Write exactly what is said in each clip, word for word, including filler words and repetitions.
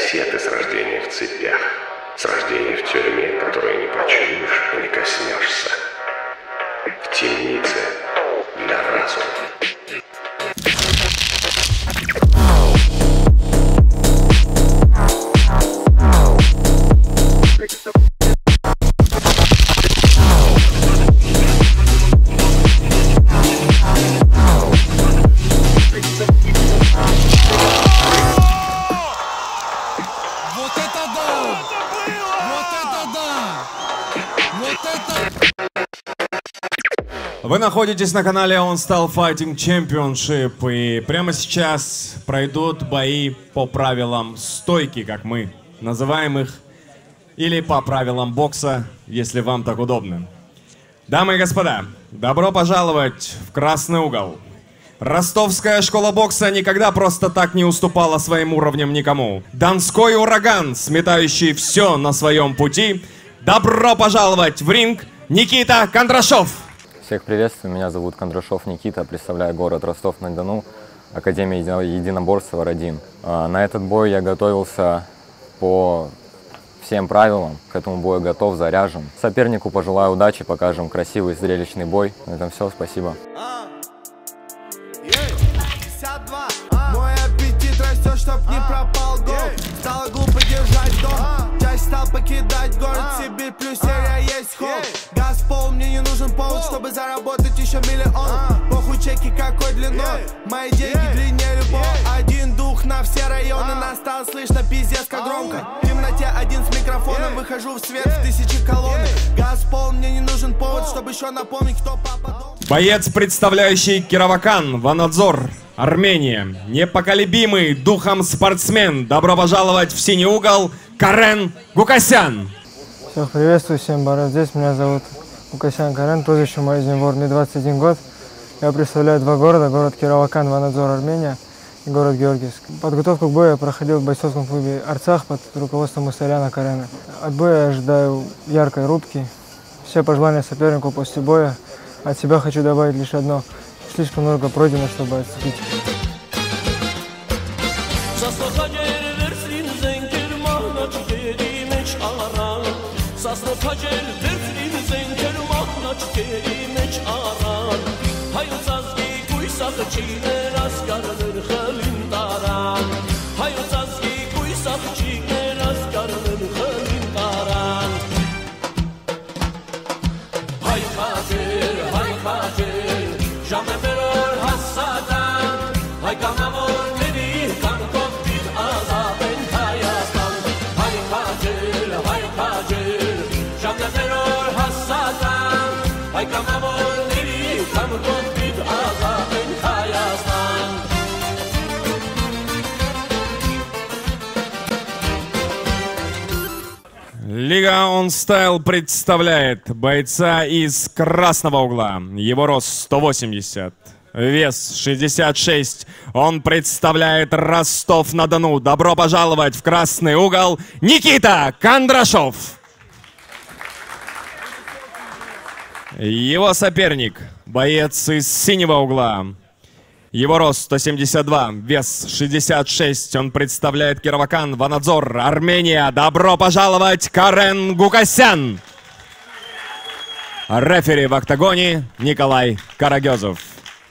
все ты с рождения в цепях, с рождения в тюрьме, которую не почуешь и не коснешься. В темнице для разума. Вы находитесь на канале OnStyle Fighting Championship, и прямо сейчас пройдут бои по правилам стойки, как мы называем их, или по правилам бокса, если вам так удобно. Дамы и господа, добро пожаловать в красный угол. Ростовская школа бокса никогда просто так не уступала своим уровнем никому. Донской ураган, сметающий все на своем пути. Добро пожаловать в ринг, Никита Кондрашов! Всех приветствую, меня зовут Кондрашов Никита, представляю город Ростов-на-Дону, Академия единоборства Родин. На этот бой я готовился по всем правилам, к этому бою готов, заряжен. Сопернику пожелаю удачи, покажем красивый зрелищный бой. На этом все, спасибо. Мой аппетит растет, чтоб не пропал гол. Стало глупо держать дом, часть стал покидать город. Сибирь плюс серия есть холл. Газ пол, мне не нужен повод, чтобы заработать еще миллион. Похуй чеки какой длиной, мои деньги длиннее любого. Один дух на все районы, настал слышно пиздец как громко. В темноте один с микрофоном, выхожу в свет в тысячи колонок. Газ пол, мне не нужен повод, чтобы еще напомнить, кто папа дом. Боец, представляющий Кировакан, Ванадзор, Армения. Непоколебимый духом спортсмен. Добро пожаловать в синий угол, Карен Гукасян. Всех приветствую, всем баров. Здесь меня зовут Гукасян Карен, прозвище мое Зимвор, мне двадцать один год. Я представляю два города, город Кировакан, Ванадзор, Армения и город Георгиевск. Подготовку к бою я проходил в бойцовском клубе Арцах под руководством Мусаряна Карена. От боя я ожидаю яркой рубки. Все пожелания сопернику после боя. От себя хочу добавить лишь одно. Слишком много пройдено, чтобы отступить. Лига OnStyle представляет бойца из красного угла. Его рост сто восемьдесят, вес шестьдесят шесть. Он представляет Ростов-на-Дону. Добро пожаловать в красный угол, Никита Кондрашов. Его соперник, боец из синего угла. Его рост сто семьдесят два, вес шестьдесят шесть. Он представляет Кировакан, Ванадзор, Армения. Добро пожаловать, Карен Гукасян. Рефери в октагоне Николай Карагезов.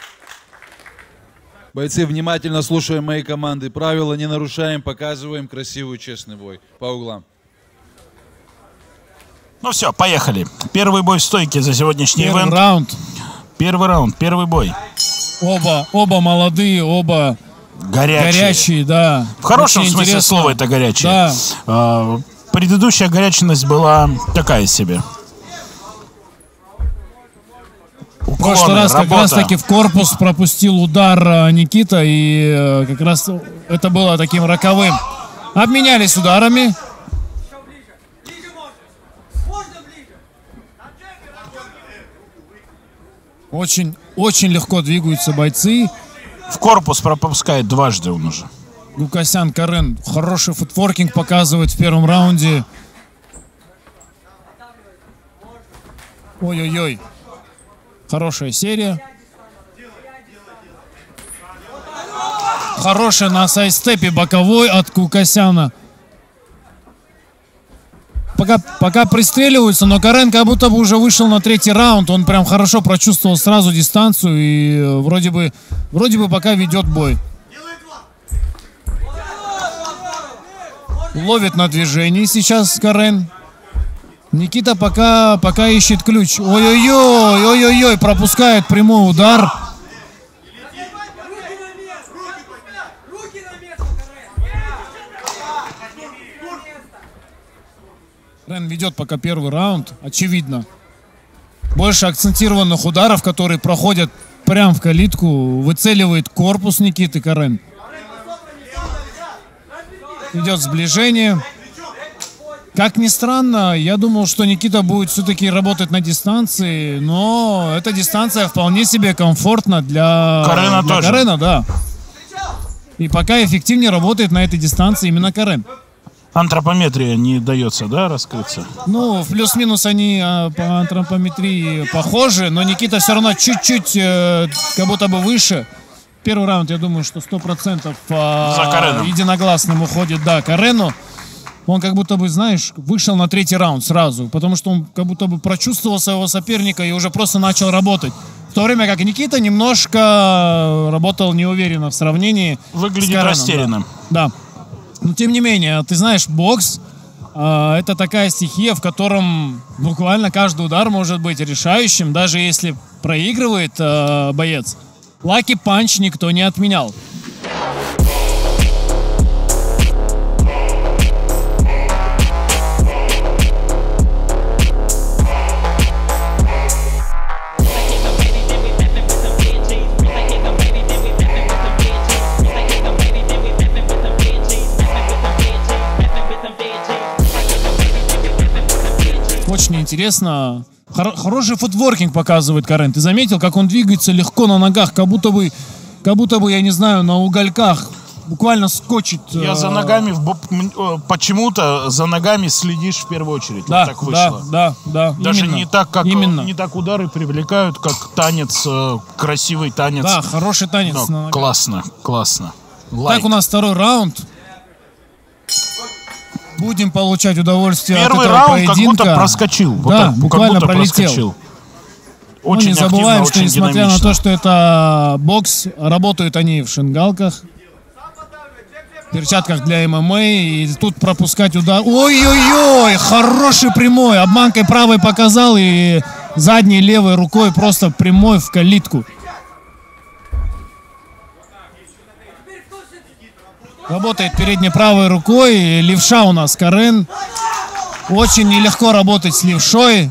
Бойцы, внимательно слушаем мои команды. Правила не нарушаем, показываем красивый, честный бой по углам. Ну все, поехали. Первый бой в стойке за сегодняшний Первый ивент. раунд. Первый раунд, первый бой. Оба, оба молодые, оба горячие. горячие, да. В хорошем Очень смысле интересно. слова это горячие. Да. А, предыдущая горячность была такая себе. В прошлый раз как раз таки в корпус пропустил удар а, Никита, и а, как раз это было таким роковым. Обменялись ударами. Очень, очень легко двигаются бойцы. В корпус пропускает дважды он уже. Гукасян Карен хороший футворкинг показывает в первом раунде. Ой-ой-ой. Хорошая серия. Хорошая на сайдстепе боковой от Гукасяна. пока, пока пристреливаются, но Карен как будто бы уже вышел на третий раунд. Он прям хорошо прочувствовал сразу дистанцию и вроде бы, вроде бы пока ведет бой. Ловит на движении сейчас Карен. Никита пока, пока ищет ключ. Ой-ой-ой, ой-ой-ой, пропускает прямой удар. Карен ведет пока первый раунд, очевидно. Больше акцентированных ударов, которые проходят прямо в калитку. Выцеливает корпус Никиты Карен. Идет сближение. Как ни странно, я думал, что Никита будет все-таки работать на дистанции, но эта дистанция вполне себе комфортна для Карена для тоже. Карена, да. И пока эффективнее работает на этой дистанции именно Карен. Антропометрия не дается, да, раскрыться? Ну, в плюс-минус они а, по антропометрии похожи, но Никита все равно чуть-чуть э, как будто бы выше. Первый раунд, я думаю, что сто процентов а, За Кареном. единогласным уходит, да, Карену. Он как будто бы, знаешь, вышел на третий раунд сразу, потому что он как будто бы прочувствовал своего соперника и уже просто начал работать. В то время как Никита немножко работал неуверенно в сравнении Выглядит с Кареном, растерянным. Да. да. Но тем не менее, ты знаешь, бокс э, это такая стихия, в котором буквально каждый удар может быть решающим, даже если проигрывает э, боец. Лаки панч никто не отменял. Очень интересно. Хор- хороший футворкинг показывает Карен. Ты заметил, как он двигается легко на ногах, как будто бы, как будто бы, я не знаю, на угольках буквально скочит. Я э- за ногами, в бо- м- э, почему-то за ногами следишь в первую очередь. Да, Вот так вышло. да, да, да. Даже именно. не так, как Именно. не так удары привлекают, как танец, э, красивый танец. Да, хороший танец. Да, на ногах. классно, классно. Лайк. Так, у нас второй раунд. Будем получать удовольствие Первый от этого раунд поединка. как будто проскочил. Вот Да, так, как буквально будто пролетел. проскочил. Но Очень не забываем, активно, что очень несмотря динамично. на то, что это бокс, работают они в шингалках, в перчатках для эм эм а, и тут пропускать удар. Ой-ой-ой, хороший прямой, обманкой правой показал и задней левой рукой просто прямой в калитку. Работает передней правой рукой, левша у нас Карен. Очень нелегко работать с левшой.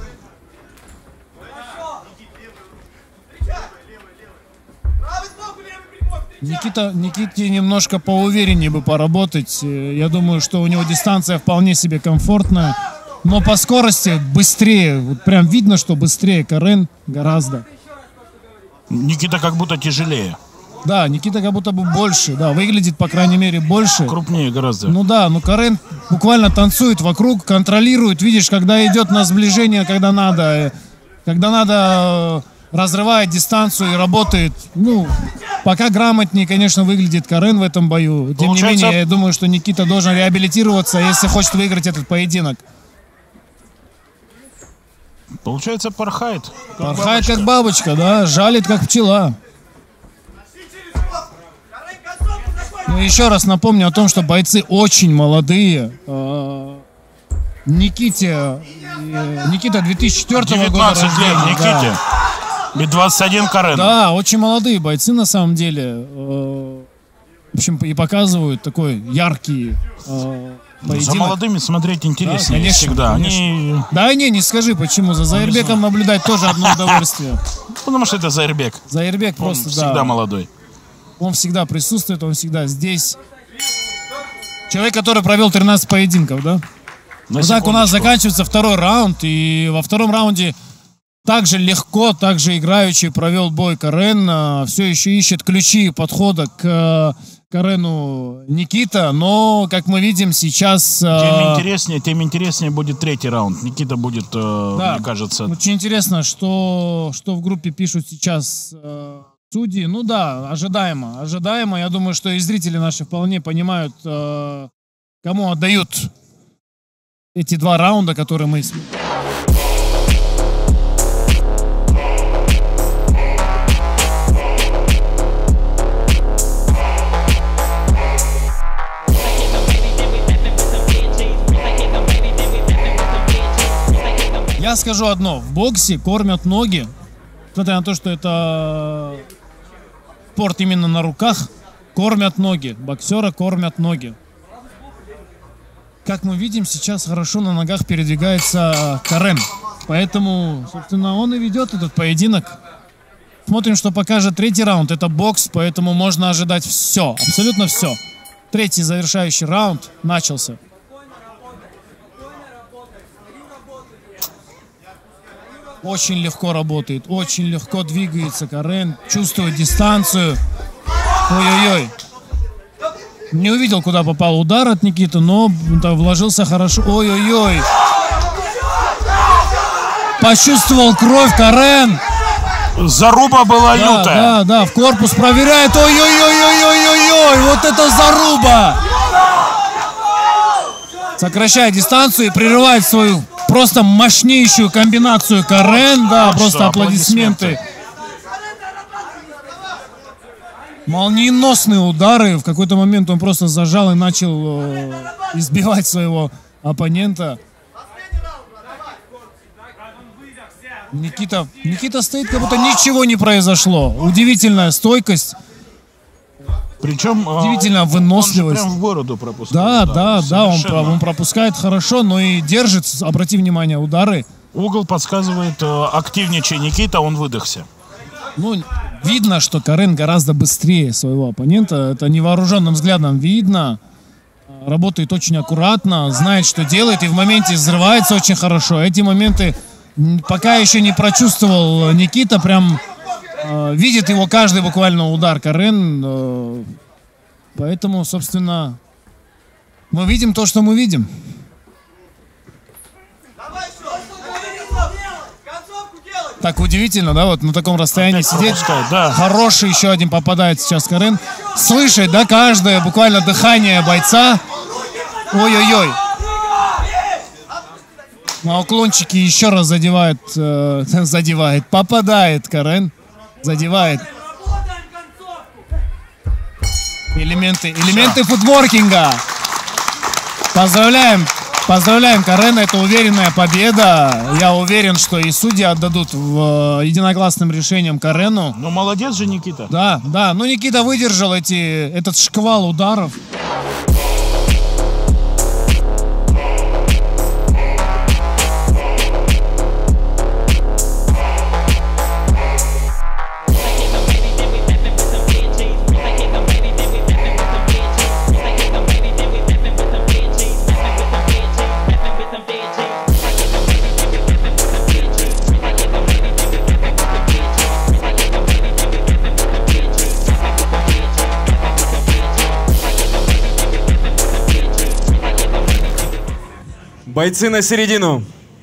Никита, Никите немножко поувереннее бы поработать. Э, Я думаю, что у него дистанция вполне себе комфортная. Но по скорости быстрее. Вот прям видно, что быстрее Карен гораздо. Никита как будто тяжелее. Да, Никита как будто бы больше. Да, выглядит, по крайней мере, больше. Крупнее гораздо. Ну да, ну Карен буквально танцует вокруг, контролирует. Видишь, когда идет на сближение, когда надо. э, Когда надо, э, разрывает дистанцию и работает. Ну, пока грамотнее, конечно, выглядит Карен в этом бою. Тем Получается- не менее, я думаю, что Никита должен реабилитироваться, если хочет выиграть этот поединок. Получается, порхает. как Порхает бабочка. как бабочка, да, жалит как пчела. Ну, еще раз напомню о том, что бойцы очень молодые. Э, Никите, э, Никита две тысячи четвёртого года девятнадцать лет рождения, да. Никите. И двадцать один Карен. Да, очень молодые бойцы на самом деле. Э, В общем, и показывают такой яркий э, За поединок. молодыми смотреть интереснее Да, конечно, всегда. конечно. Они... Да не, не скажи почему. За Заирбеком наблюдать тоже одно удовольствие. Потому что это Заирбек. Заирбек Он просто, всегда да. молодой. Он всегда присутствует, он всегда здесь. Человек, который провел тринадцать поединков, да? На Вот так у нас секундочку. заканчивается второй раунд, и во втором раунде также легко, также играючи провел бой Карен. Все еще ищет ключи подхода к э, Карену Никита, но, как мы видим, сейчас... э, Тем интереснее, тем интереснее будет третий раунд. Никита будет, э, Да. мне кажется... Очень интересно, что, что в группе пишут сейчас э, судьи. Ну да, ожидаемо. Ожидаемо. Я думаю, что и зрители наши вполне понимают, э, кому отдают эти два раунда, которые мы... Я скажу одно, в боксе кормят ноги, несмотря на то, что это спорт именно на руках, кормят ноги, боксера кормят ноги. Как мы видим, сейчас хорошо на ногах передвигается Карен, поэтому, собственно, он и ведет этот поединок. Смотрим, что покажет третий раунд, это бокс, поэтому можно ожидать все, абсолютно все. Третий завершающий раунд начался. Очень легко работает, очень легко двигается Карен, чувствует дистанцию. Ой-ой-ой. Не увидел, куда попал удар от Никиты, но да, вложился хорошо. Ой-ой-ой. Почувствовал кровь Карен. Заруба была да, лютая. Да, да, в корпус проверяет. Ой-ой-ой-ой-ой-ой-ой. Вот это заруба. Сокращает дистанцию и прерывает свою просто мощнейшую комбинацию Карен. Да, вот просто что, аплодисменты. аплодисменты. Молниеносные удары. В какой-то момент он просто зажал и начал э, избивать своего оппонента. Никита, Никита стоит, как будто ничего не произошло. Удивительная стойкость. Причем удивительная выносливость. Он же прям в бороду пропускает. Да, да, да, он, совершенно. он пропускает хорошо, но и держит, обрати внимание, удары. Угол подсказывает, активничай Никита, он выдохся. Ну, видно, что Карен гораздо быстрее своего оппонента. Это невооруженным взглядом видно. Работает очень аккуратно, знает, что делает, и в моменте взрывается очень хорошо. Эти моменты пока еще не прочувствовал Никита, прям э, видит его каждый буквально удар Карен. Э, поэтому, собственно, мы видим то, что мы видим. Так удивительно, да, вот на таком расстоянии Опять сидеть. Да. Хороший еще один попадает сейчас Карен. Слышать, да, каждое буквально дыхание бойца. Ой-ой-ой. На уклончике еще раз задевает, э, задевает, попадает Карен. Задевает. Элементы, элементы футворкинга. Поздравляем. Поздравляем Карена, это уверенная победа. Я уверен, что и судьи отдадут в, единогласным решением Карену. Ну, молодец же Никита. Да, да. Ну, Никита выдержал эти, этот шквал ударов. Бойцы на середину.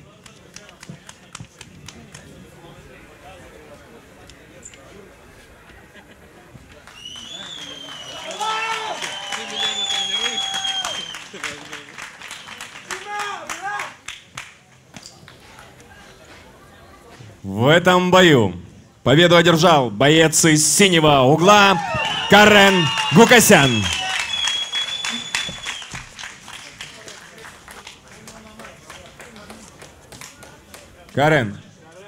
В этом бою победу одержал боец из синего угла Карен Гукасян. Карен.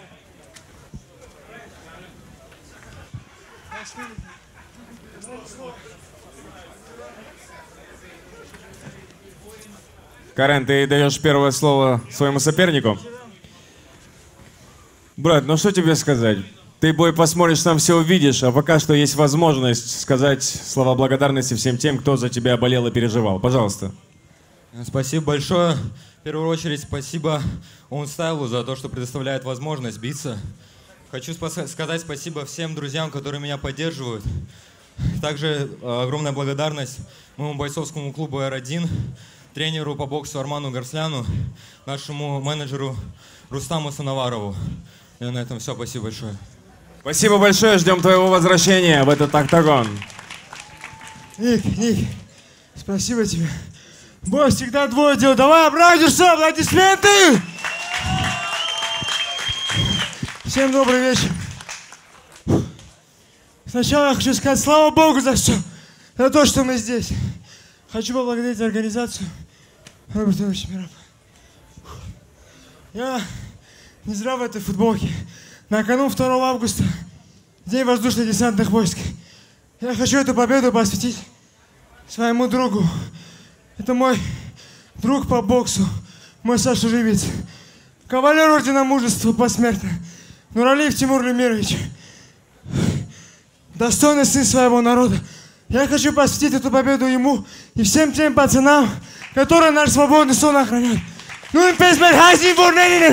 Карен, ты даешь первое слово своему сопернику? Брат, ну что тебе сказать? Ты бой посмотришь, сам все увидишь, а пока что есть возможность сказать слова благодарности всем тем, кто за тебя болел и переживал. Пожалуйста. Спасибо большое. В первую очередь спасибо OnStyle за то, что предоставляет возможность биться. Хочу сказать спасибо всем друзьям, которые меня поддерживают. Также огромная благодарность моему бойцовскому клубу эр один, тренеру по боксу Арману Гарсляну, нашему менеджеру Рустаму Санаварову. И на этом все. Спасибо большое. Спасибо большое. Ждем твоего возвращения в этот октагон. Ник, Ник, спасибо тебе. Бой всегда двое дел. Давай, братья, аплодисменты! Всем добрый вечер. Сначала я хочу сказать слава Богу за все. За то, что мы здесь. Хочу поблагодарить организацию Роберта Ильича. Я не зря в этой футболке. На кону второго августа, День воздушно-десантных войск. Я хочу эту победу посвятить своему другу. Это мой друг по боксу, мой Саша Живец. Кавалер ордена мужества посмертно. Нуралиев Тимур Лемирович. Достойный сын своего народа. Я хочу посвятить эту победу ему и всем тем пацанам, которые наш свободный сон охраняют. Ну и песмер хазин бурненин.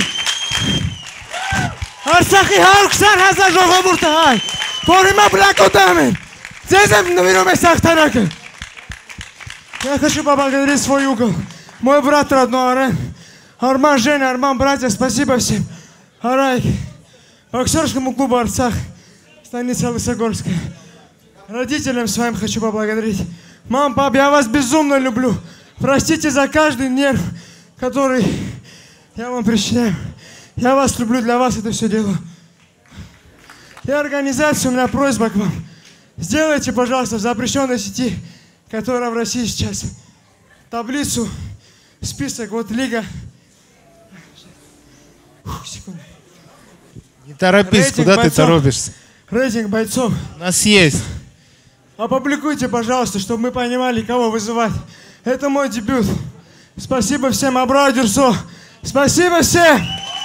Арсахи харуксан хазажого буртагай. Порима блакотамен. Зезем наверуме сахтарака. Я хочу поблагодарить свой угол. Мой брат родной Арен. Арман, Женя, Арман, братья, спасибо всем. Арай. Боксерскому клубу Арцах. Станица Лысогорская. Родителям своим хочу поблагодарить. Мам, пап, я вас безумно люблю. Простите за каждый нерв, который я вам причиняю. Я вас люблю, для вас это все делаю. И организация, у меня просьба к вам. Сделайте, пожалуйста, в запрещенной сети, которая в России сейчас, таблицу, список, вот лига. Фух, секунду. Не торопись, Рейтинг куда бойцов. ты торопишься? Рейтинг бойцов. У нас есть. Опубликуйте, пожалуйста, чтобы мы понимали, кого вызывать. Это мой дебют. Спасибо всем, Абрау Дюрсо. Спасибо всем!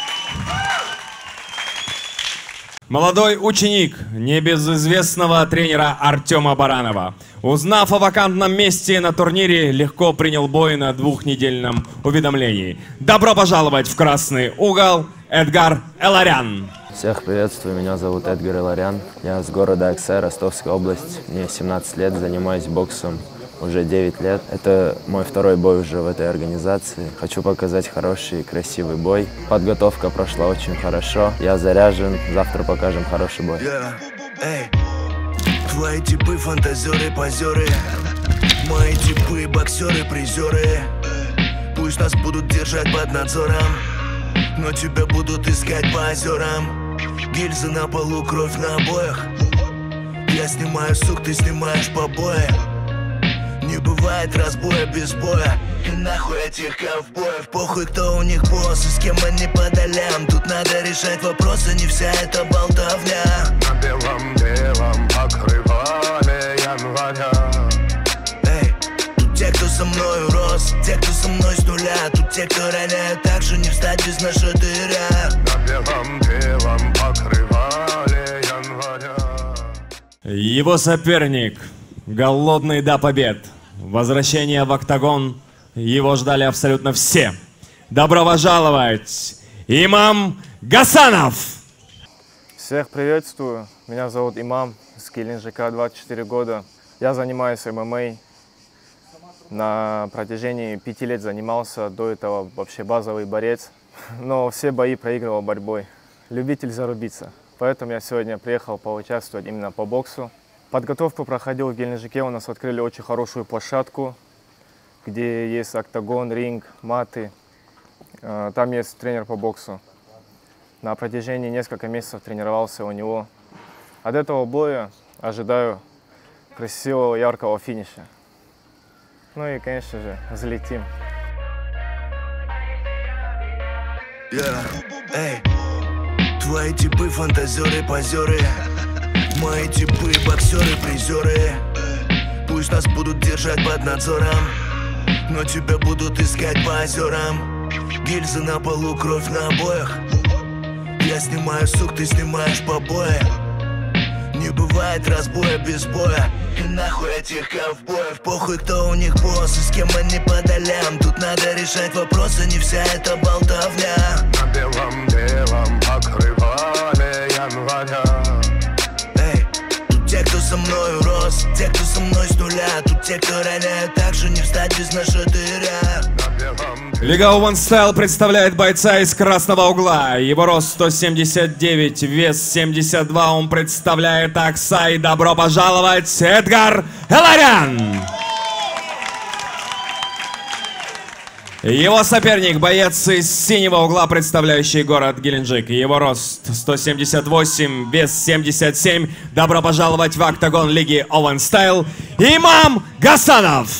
Молодой ученик небезызвестного тренера Артема Баранова, узнав о вакантном месте на турнире, легко принял бой на двухнедельном уведомлении. Добро пожаловать в красный угол, Эдгар Эларян. Всех приветствую, меня зовут Эдгар Эларян. Я с города Аксай, Ростовская область. Мне семнадцать лет, занимаюсь боксом уже девять лет. Это мой второй бой уже в этой организации. Хочу показать хороший, красивый бой. Подготовка прошла очень хорошо. Я заряжен. Завтра покажем хороший бой. Yeah. Эй. Твои типы фантазеры, позеры. Мои типы боксеры, призеры. Пусть нас будут держать под надзором, но тебя будут искать по озерам. Гильзы на полу, кровь на обоях. Я снимаю сук, ты снимаешь побои. Не бывает разбоя без боя. И нахуй этих ковбоев. Похуй, кто у них босс и с кем они по долям. Тут надо решать вопросы, не вся эта болтовня. На белом белом покрывале января. Эй, тут те, кто со мной рос, те, кто со мной с нуля. Тут те, кто роняют так же, не встать без нашего дыря. На белом белом покрывале января. Его соперник, голодный до побед. Возвращение в октагон. Его ждали абсолютно все. Добро пожаловать, Имам Гасанов! Всех приветствую. Меня зовут Имам, из Геленджика, двадцать четыре года. Я занимаюсь эм эм а. На протяжении пяти лет занимался. До этого вообще базовый борец. Но все бои проигрывал борьбой. Любитель зарубиться. Поэтому я сегодня приехал поучаствовать именно по боксу. Подготовку проходил в Геленджике. У нас открыли очень хорошую площадку, где есть октагон, ринг, маты. Там есть тренер по боксу. На протяжении нескольких месяцев тренировался у него. От этого боя ожидаю красивого, яркого финиша. Ну и, конечно же, взлетим. Yeah. Эй, твои типы фантазеры, позеры. Мои типы боксеры, призеры. Пусть нас будут держать под надзором, но тебя будут искать по озерам. Гильзы на полу, кровь на обоях. Я снимаю сук, ты снимаешь побои. Не бывает разбоя без боя. И нахуй этих ковбоев. Похуй, кто у них босс и с кем они по долям. Тут надо решать вопросы, не вся эта болтовня. На белом белом покрывале января. Эй, тут те, кто со мной рос, те, кто со мной с нуля. Тут те, кто роняют так же, не встать без нашего дыря. Лига One Style представляет бойца из красного угла. Его рост сто семьдесят девять, вес семьдесят два. Он представляет Аксай. Добро пожаловать, Эдгар Эларян! Его соперник, боец из синего угла, представляющий город Геленджик. Его рост сто семьдесят восемь, вес семьдесят семь. Добро пожаловать в октагон лиги Owen Style, Имам Гасанов.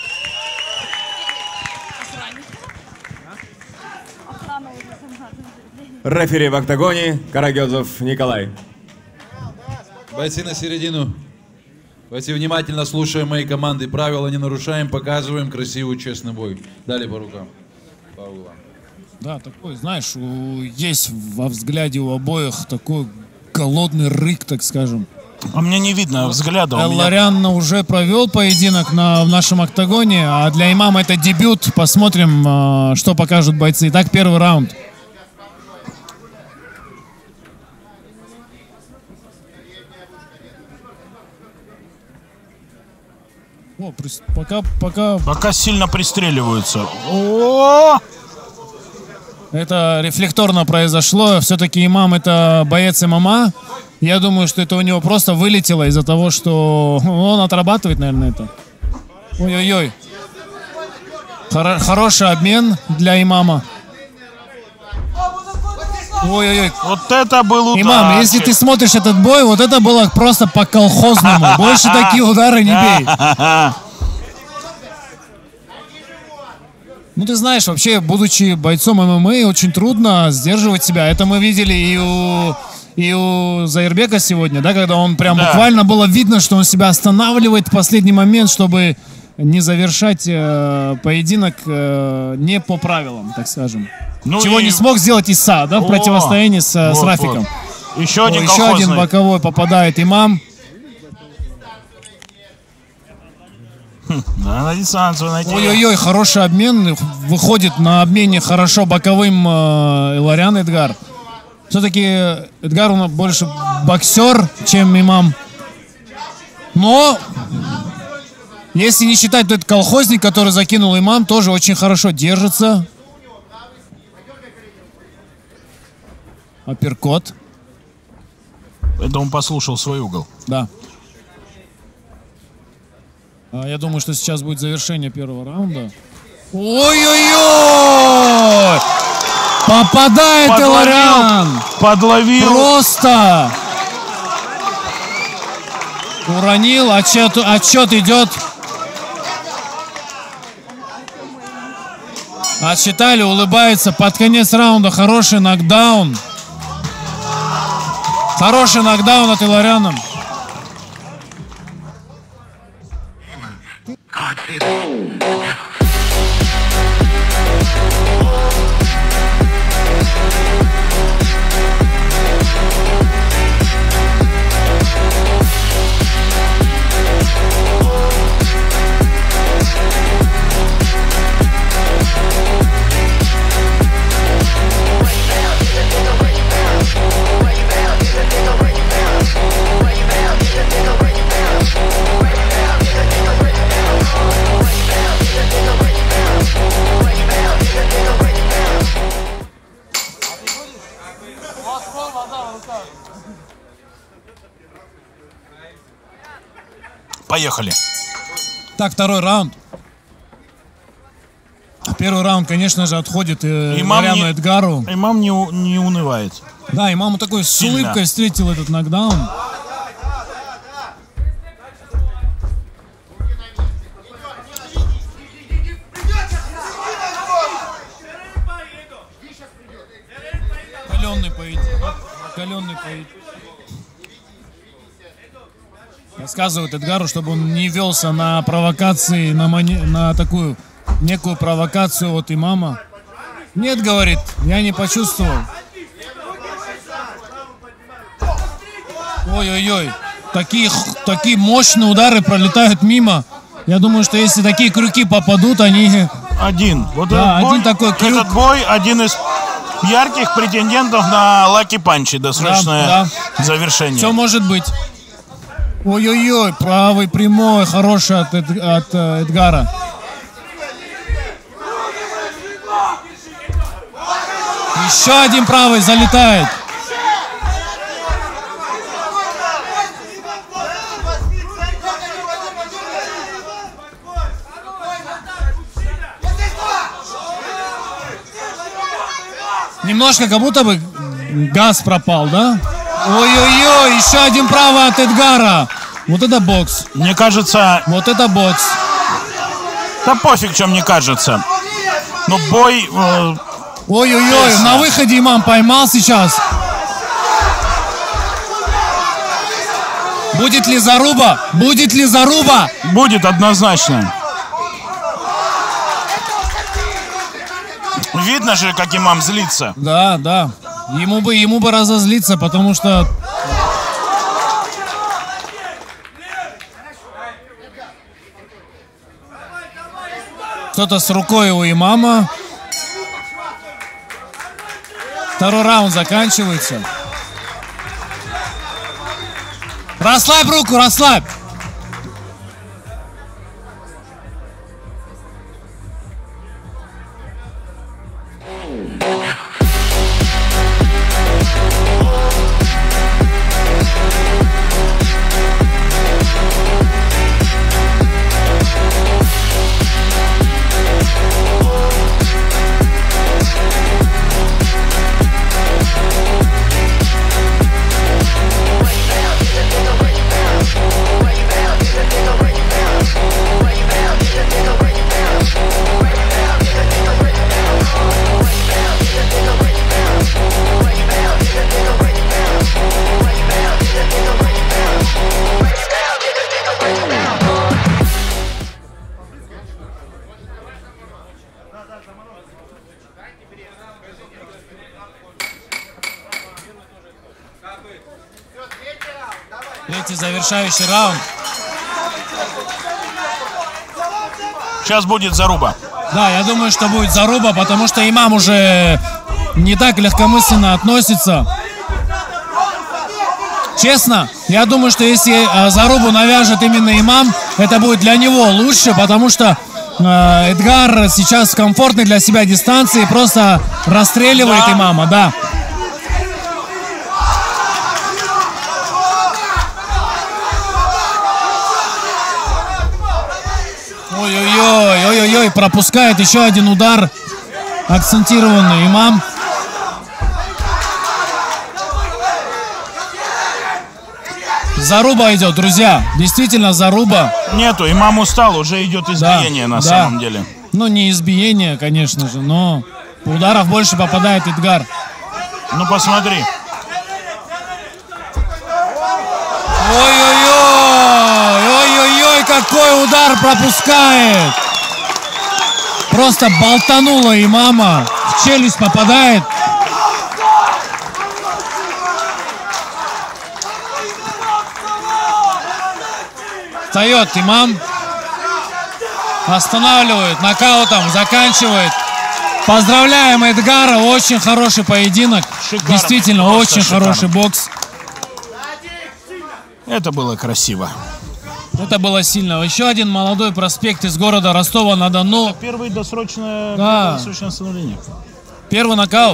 Рефери в октагоне Карагёзов Николай. Бойцы на середину. Бойцы, внимательно слушаем мои команды. Правила не нарушаем, показываем красивый, честный бой. Далее по рукам. По углам. Да, такой, знаешь, у- есть во взгляде у обоих такой голодный рык, так скажем. А мне не видно взгляда. у меня- Эл-Ларян уже провел поединок на, в нашем октагоне, а для имама это дебют. Посмотрим, а, что покажут бойцы. Итак, первый раунд. О, прис- пока, пока... Пока сильно пристреливаются. О! Это рефлекторно произошло. Все-таки имам это боец ММА. Я думаю, что это у него просто вылетело из-за того, что он отрабатывает, наверное, это. Ой-ой-ой. Хоро- хороший обмен для имама. Ой-ой-ой. Вот это был удар. Имам, если ты смотришь этот бой, вот это было просто по-колхозному. Больше такие удары не бей. Ну, ты знаешь, вообще, будучи бойцом ММА, очень трудно сдерживать себя. Это мы видели и у, и у Заирбека сегодня, да, когда он прям Да. буквально было видно, что он себя останавливает в последний момент, чтобы не завершать э, поединок э, не по правилам, так скажем. Ну Чего и- не смог сделать Иса, да, в О, противостоянии с, э, с вот, Рафиком. вот. Еще О, один еще колхозный. один боковой попадает имам. Да, на дистанцию найти. Ой-ой-ой, хороший обмен. Выходит на обмене хорошо боковым э, Эл-Ларян Эдгар. Все-таки Эдгар он больше боксер, чем имам. Но, если не считать тот колхозник, который закинул имам, тоже очень хорошо держится. Апперкот. Это он послушал свой угол. Да. А, я думаю, что сейчас будет завершение первого раунда. Ой-ой-ой! Попадает Подловил. Эл-Ларян! Подловил. Просто! Уронил, отчет, отчет идет. Отсчитали, улыбается. Под конец раунда хороший нокдаун. Хороший нокдаун от Эл-Ларяна. Поехали. Так, второй раунд. Первый раунд, конечно же, отходит э, Имам Эл-Ларяну не- Эдгару. Имам не, у- не унывает. Да, имаму такой с Сильно. улыбкой встретил этот нокдаун. Каленный поединок. Каленный поединок. Рассказывают Эдгару, чтобы он не велся на провокации, на, мани... на такую некую провокацию от имама. Нет, говорит, я не почувствовал. Ой-ой-ой, такие, х- такие мощные удары пролетают мимо. Я думаю, что если такие крюки попадут, они... Один. Вот Да, этот, бой, один такой крюк. этот бой один из ярких претендентов на лаки панчи. Досрочное Да, завершение. Все может быть. Ой-ой-ой, правый прямой, хороший от, Эд- от э, Эдгара. Еще один правый залетает. Немножко как будто бы газ пропал, да? Ой-ой-ой, еще один правый от Эдгара. Вот это бокс. Мне кажется... Вот это бокс. Да пофиг, что мне кажется. Но бой... Э... Ой-ой-ой, на выходе имам поймал сейчас. Будет ли заруба? Будет ли заруба? Будет однозначно. Видно же, как имам злится. Да, да. Ему бы, ему бы разозлиться, потому что... Что-то с рукой у имама. Второй раунд заканчивается. Расслабь руку, расслабь. Третий завершающий раунд. Сейчас будет заруба. Да, я думаю, что будет заруба, потому что имам уже не так легкомысленно относится. Честно, я думаю, что если э, зарубу навяжет именно имам, это будет для него лучше, потому что э, Эдгар сейчас в комфортной для себя дистанции просто расстреливает да. имама, да. Ой-ой-ой, ой-ой-ой, пропускает еще один удар. Акцентированный имам. Заруба идет, друзья. Действительно заруба. Нету, имам устал, уже идет избиение да, на да. самом деле. Ну, не избиение, конечно же, но ударов больше попадает Эдгар. Ну, посмотри. Ой-ой-ой, ой-ой-ой, какой удар пропускает. Просто болтануло имама. В челюсть попадает. Встает имам. Останавливает нокаутом, заканчивает. Поздравляем Эдгара, очень хороший поединок. Шикарно. Действительно, очень шикарно. Хороший бокс. Это было красиво. Это было сильно. Еще один молодой проспект из города Ростова-на-Дону. Это первый досрочное, да. досрочное остановление. Первый нокаут.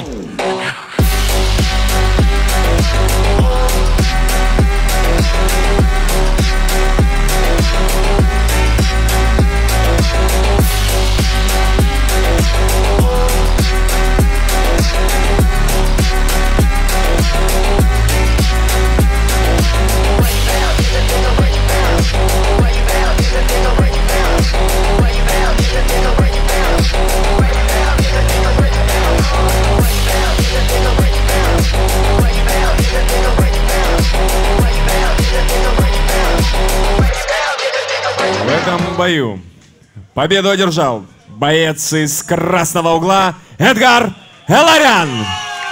В этом бою победу одержал боец из красного угла Эдгар Эларян.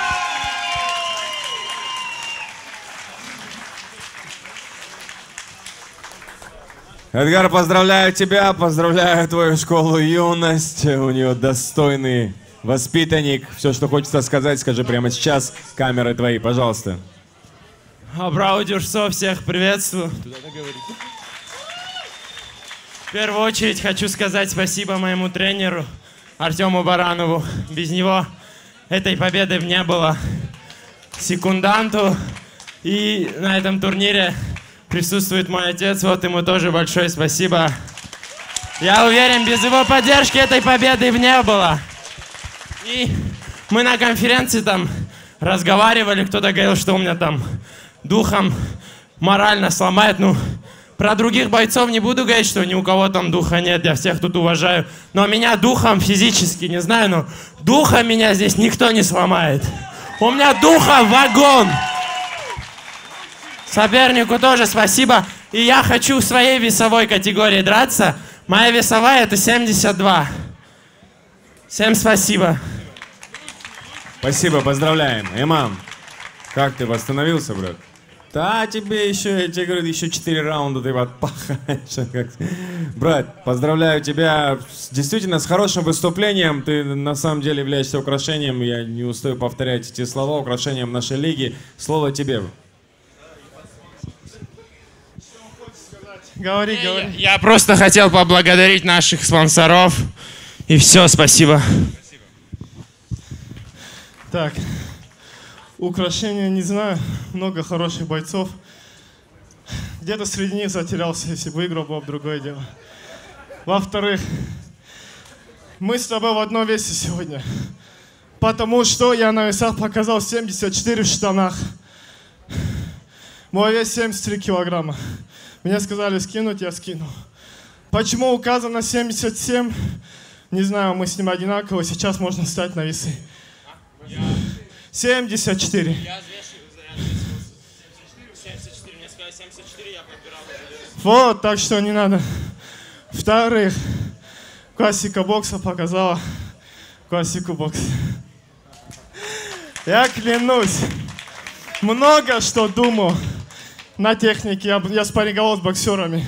Эдгар, поздравляю тебя, поздравляю твою школу юность. У нее достойный воспитанник. Все, что хочется сказать, скажи прямо сейчас. Камеры твои, пожалуйста. Абраудюшсо, всех приветствую. В первую очередь хочу сказать спасибо моему тренеру Артему Баранову. Без него этой победы не было. Секунданту. И на этом турнире присутствует мой отец. Вот ему тоже большое спасибо. Я уверен, без его поддержки этой победы не было. И Мы на конференции там разговаривали, кто-то говорил, что у меня там духом морально сломает. Ну, про других бойцов не буду говорить, что ни у кого там духа нет, я всех тут уважаю. Но меня духом физически, не знаю, но духом меня здесь никто не сломает. У меня духа вагон. Сопернику тоже спасибо. И я хочу в своей весовой категории драться. Моя весовая это семьдесят два. Всем спасибо. Спасибо, поздравляем. Имам, как ты восстановился, брат? Да, тебе еще, я тебе говорю, еще четыре раунда ты отпахаешь. Брат, поздравляю тебя с, действительно с хорошим выступлением. Ты на самом деле являешься украшением, я не устаю повторять эти слова, украшением нашей лиги. Слово тебе. Говори, говори. Я, я просто хотел поблагодарить наших спонсоров. И все, спасибо. Так, украшения не знаю, много хороших бойцов. Где-то среди них затерялся, если выиграл бы, другое дело. Во-вторых, мы с тобой в одном весе сегодня. Потому что я на весах показал семьдесят четыре в штанах. Мой вес семьдесят три килограмма. Мне сказали скинуть, я скинул. Почему указано семьдесят семь? Не знаю, мы с ним одинаково. Сейчас можно встать на весы. семьдесят четыре. Вот, так что не надо. Вторых, классика бокса показала классику бокса. Я клянусь, много что думал на технике. Я, я спарринговал с боксерами.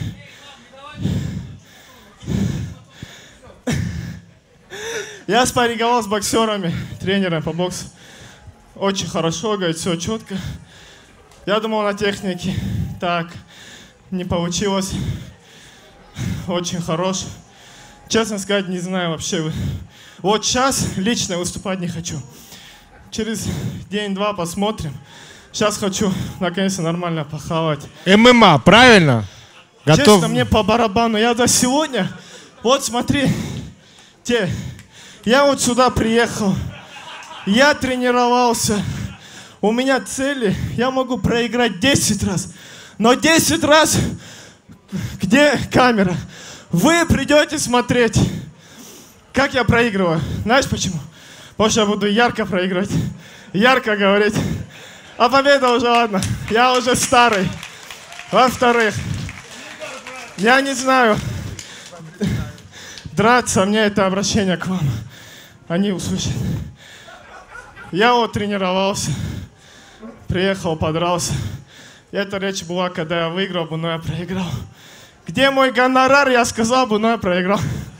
Я спарринговал с боксерами, тренером по боксу. Очень хорошо, говорит, все четко. Я думал на технике. Так, не получилось. Очень хорош. Честно сказать, не знаю вообще. Вот сейчас лично выступать не хочу. Через день-два посмотрим. Сейчас хочу наконец-то нормально похавать. ММА, правильно? Готов? Честно, мне по барабану. Я до сегодня, вот смотри, те, я вот сюда приехал, я тренировался, у меня цели, я могу проиграть десять раз, но десять раз, где камера? Вы придете смотреть, как я проигрываю. Знаешь почему? Потому что я буду ярко проигрывать, ярко говорить. А победа уже ладно, я уже старый. Во-вторых, я не знаю, драться, мне это обращение к вам, они услышат. Я вот тренировался, приехал, подрался. Эта речь была, когда я выиграл бы, но я проиграл. Где мой гонорар, я сказал бы, но я проиграл.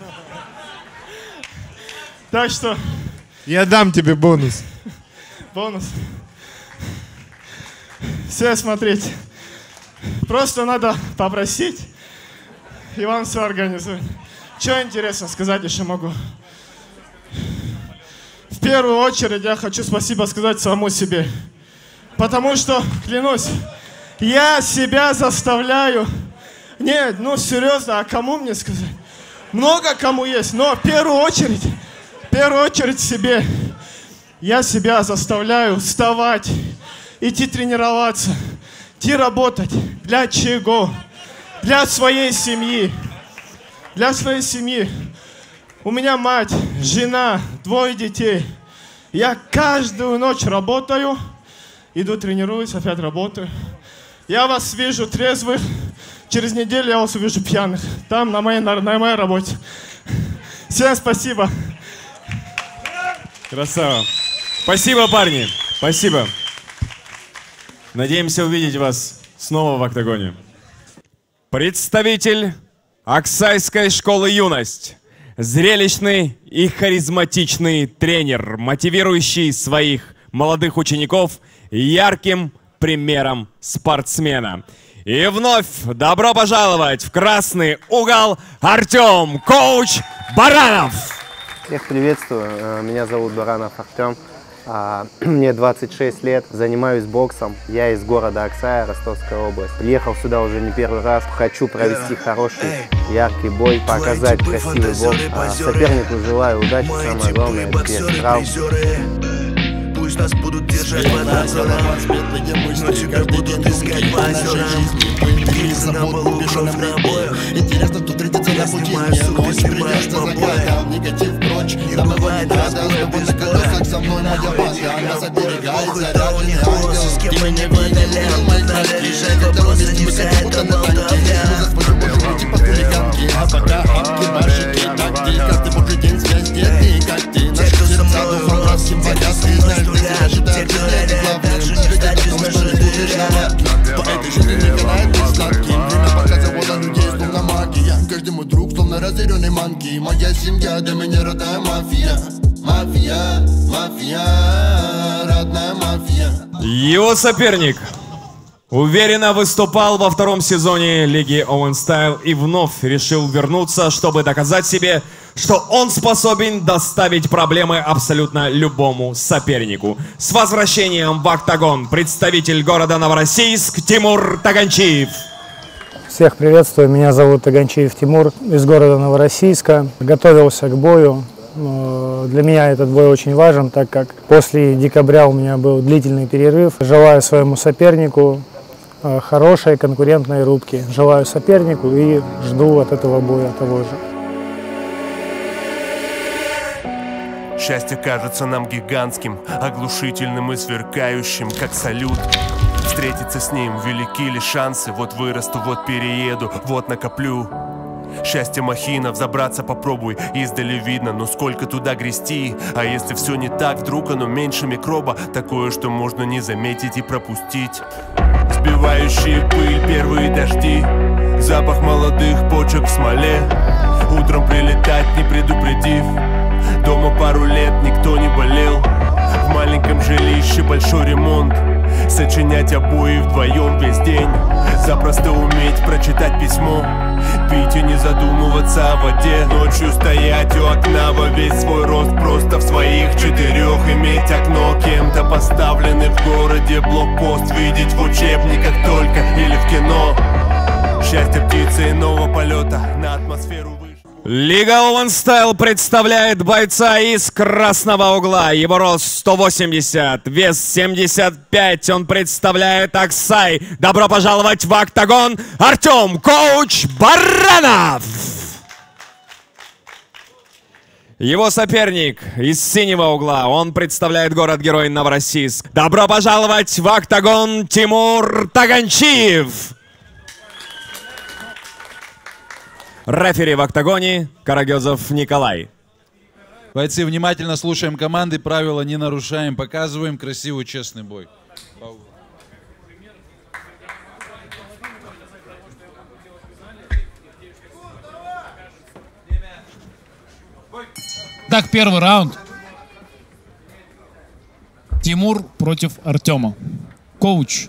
Так что... Я дам тебе бонус. Бонус. Все смотрите. Просто надо попросить, и вам все организует. Что интересно сказать еще могу? В первую очередь я хочу спасибо сказать самому себе. Потому что, клянусь, я себя заставляю. Нет, ну серьезно, а кому мне сказать? Много кому есть, но в первую очередь, в первую очередь себе. Я себя заставляю вставать, идти тренироваться, идти работать. Для чего? Для своей семьи. Для своей семьи. У меня мать, жена, двое детей. Я каждую ночь работаю, иду тренируюсь, опять работаю. Я вас вижу трезвых, через неделю я вас увижу пьяных. Там, на моей, на, на моей работе. Всем спасибо. Красава. Спасибо, парни. Спасибо. Надеемся увидеть вас снова в октагоне. Представитель Аксайской школы «Юность». Зрелищный и харизматичный тренер, мотивирующий своих молодых учеников ярким примером спортсмена. И вновь добро пожаловать в красный угол Артем, коуч Баранов. Всех приветствую, меня зовут Баранов Артем, мне двадцать шесть лет, занимаюсь боксом, я из города Аксая, Ростовская область. Приехал сюда уже не первый раз, хочу провести хороший, яркий бой, показать красивый бокс. Сопернику желаю удачи, самое главное, без травм. Пусть нас будут держать под надзором, но тебя будут искать по озерам. Птицы на полу, кровь на обоях. Интересно, кто встретится на пути мне, ночь придется загадам. Негатив прочь, не бывает разбоя без боя. Со мной моя банда, нас оберегает заряженный ангел. Ты меня видел, подали, решай вопросы, не вся эта болтовня. А пока хит-кибарщики, так ты, каждый божий день связь, где ты, как ты. Наши сердца духом раз симпатят, ты знаешь, ты себя считаешь, ты знаешь, главным. Ведь о том, что ты будешь навек. По этой жизни не канает быть сладким. Время показывало людей, словно магия. Каждый мой друг, словно разъяренный манки. Моя семья, для меня родная мафия. Мафия, мафия, родная мафия. Его соперник уверенно выступал во втором сезоне Лиги Owen Style и вновь решил вернуться, чтобы доказать себе, что он способен доставить проблемы абсолютно любому сопернику. С возвращением в октагон представитель города Новороссийск Тимур Таганчиев. Всех приветствую, меня зовут Таганчиев Тимур, из города Новороссийска. Готовился к бою. Для меня этот бой очень важен, так как после декабря у меня был длительный перерыв. Желаю своему сопернику хорошей конкурентной рубки. Желаю сопернику и жду от этого боя того же. Счастье кажется нам гигантским, оглушительным и сверкающим, как салют. Встретиться с ним велики ли шансы? Вот вырасту, вот перееду, вот накоплю. Счастье махина, взобраться попробуй, издали видно, но сколько туда грести. А если все не так, вдруг оно меньше микроба, такое, что можно не заметить и пропустить. Сбивающие пыль первые дожди, запах молодых почек в смоле. Утром прилетать, не предупредив, дома пару лет никто не болел. В маленьком жилище большой ремонт, сочинять обои вдвоем весь день. Запросто уметь прочитать письмо, пить и не задумываться о воде. Ночью стоять у окна во весь свой рост, просто в своих четырех иметь окно. Кем-то поставленный в городе блокпост, видеть в учебниках только или в кино. Счастье птицы иного полета на атмосферу выше. Лига Owen Style представляет бойца из красного угла. Его рост сто восемьдесят, вес семьдесят пять. Он представляет Аксай. Добро пожаловать в октагон, Артем «Коуч» Баранов. Его соперник из синего угла. Он представляет город-герой Новороссийск. Добро пожаловать в октагон, Тимур Таганчиев. Рефери в октагоне Карагезов Николай. Бойцы, внимательно слушаем команды, правила не нарушаем, показываем красивый, честный бой. Так, первый раунд. Тимур против Артема. Коуч.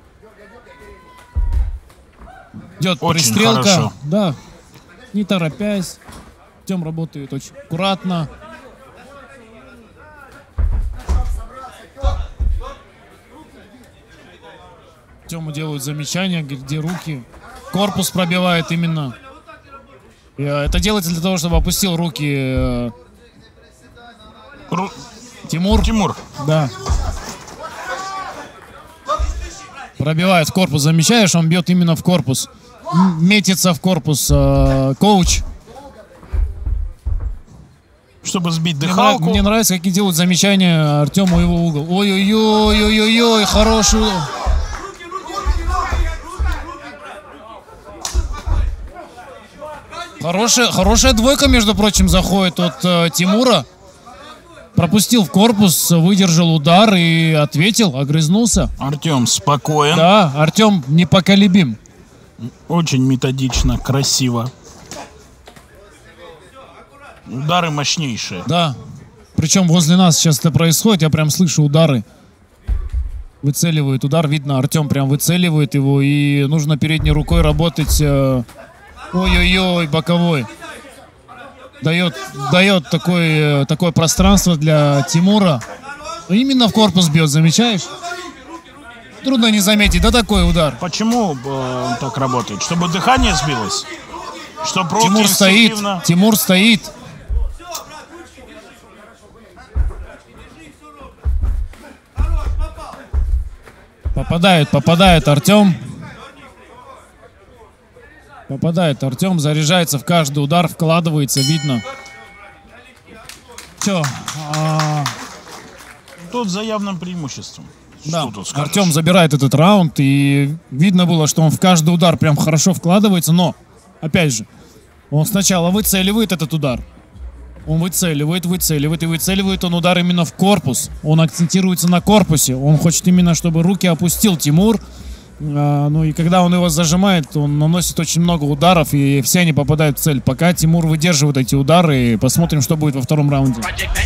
Идет Очень пристрелка. хорошо. Да. Не торопясь. Артем работает очень аккуратно. Артему делают замечания, где руки. Корпус пробивает именно. И, э, это делается для того, чтобы опустил руки э, Ру... Тимур. Тимур. Да. Пробивает в корпус. Замечаешь, он бьет именно в корпус. Метится в корпус э, коуч. Чтобы сбить Мне, дыхалку. нрав, мне нравится, как делают замечания Артему его угол. Ой-ой-ой-ой-ой-ой, хороший. Хорошая, хорошая двойка, между прочим, заходит от э, Тимура. Пропустил в корпус, выдержал удар и ответил, огрызнулся. Артем спокоен. Да, Артем непоколебим. Очень методично, красиво. Удары мощнейшие. Да. Причем возле нас сейчас это происходит, я прям слышу удары. Выцеливает удар, видно, Артем прям выцеливает его, и нужно передней рукой работать. Э, ой-ой-ой, боковой. Дает, дает такое, такое пространство для Тимура. Именно в корпус бьет, замечаешь? Трудно не заметить, да такой удар. Почему э, он так работает? Чтобы дыхание сбилось? Чтобы руки Тимур стоит, инстинктивно... Тимур стоит. Попадает, попадает Артем. Попадает Артем, заряжается в каждый удар, вкладывается, видно. Все. А... Тут за явным преимуществом. Да, Что тут скажешь? Артем забирает этот раунд, и видно было, что он в каждый удар прям хорошо вкладывается, но, опять же, он сначала выцеливает этот удар. Он выцеливает, выцеливает, и выцеливает он удар именно в корпус. Он акцентируется на корпусе. Он хочет именно, чтобы руки опустил Тимур. А, ну и когда он его зажимает, он наносит очень много ударов, и все они попадают в цель. Пока Тимур выдерживает эти удары, посмотрим, что будет во втором раунде.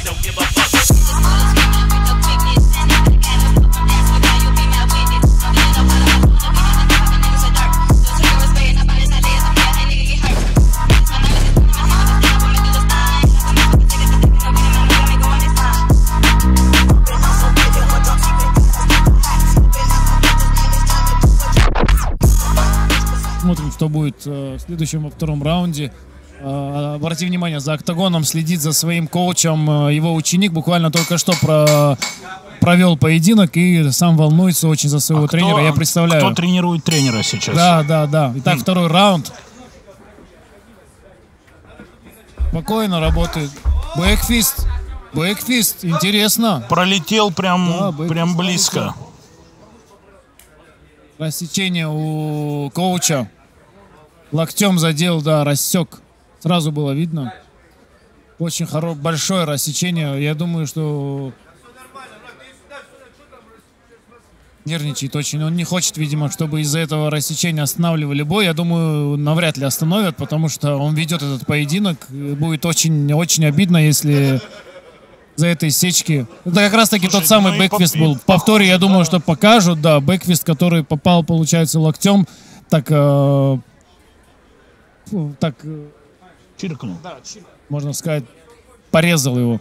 Смотрим, что будет э, в следующем во втором раунде. Э, обрати внимание, за октагоном следит за своим коучем э, его ученик. Буквально только что про, провел поединок и сам волнуется очень за своего а тренера. Кто, Я представляю. Кто тренирует тренера сейчас? Да, да, да. Итак, Mm. второй раунд. Спокойно работает. Бэкфист. Бэкфист. Интересно. Пролетел прям, Да, прям близко. Рассечение у коуча. Локтем задел, да, рассек. Сразу было видно. Очень хоро... большое рассечение. Я думаю, что нервничает очень. Он не хочет, видимо, чтобы из-за этого рассечения останавливали бой. Я думаю, навряд ли остановят, потому что он ведет этот поединок. Будет очень-очень обидно, если за этой сечки. Это как раз таки Слушай, тот самый ну и бэкфист по- был. В повторе, я думаю, что покажут. Да, бэкфист, который попал, получается, локтем. Так, э, фу, так, э, Чиркнул. можно сказать, порезал его.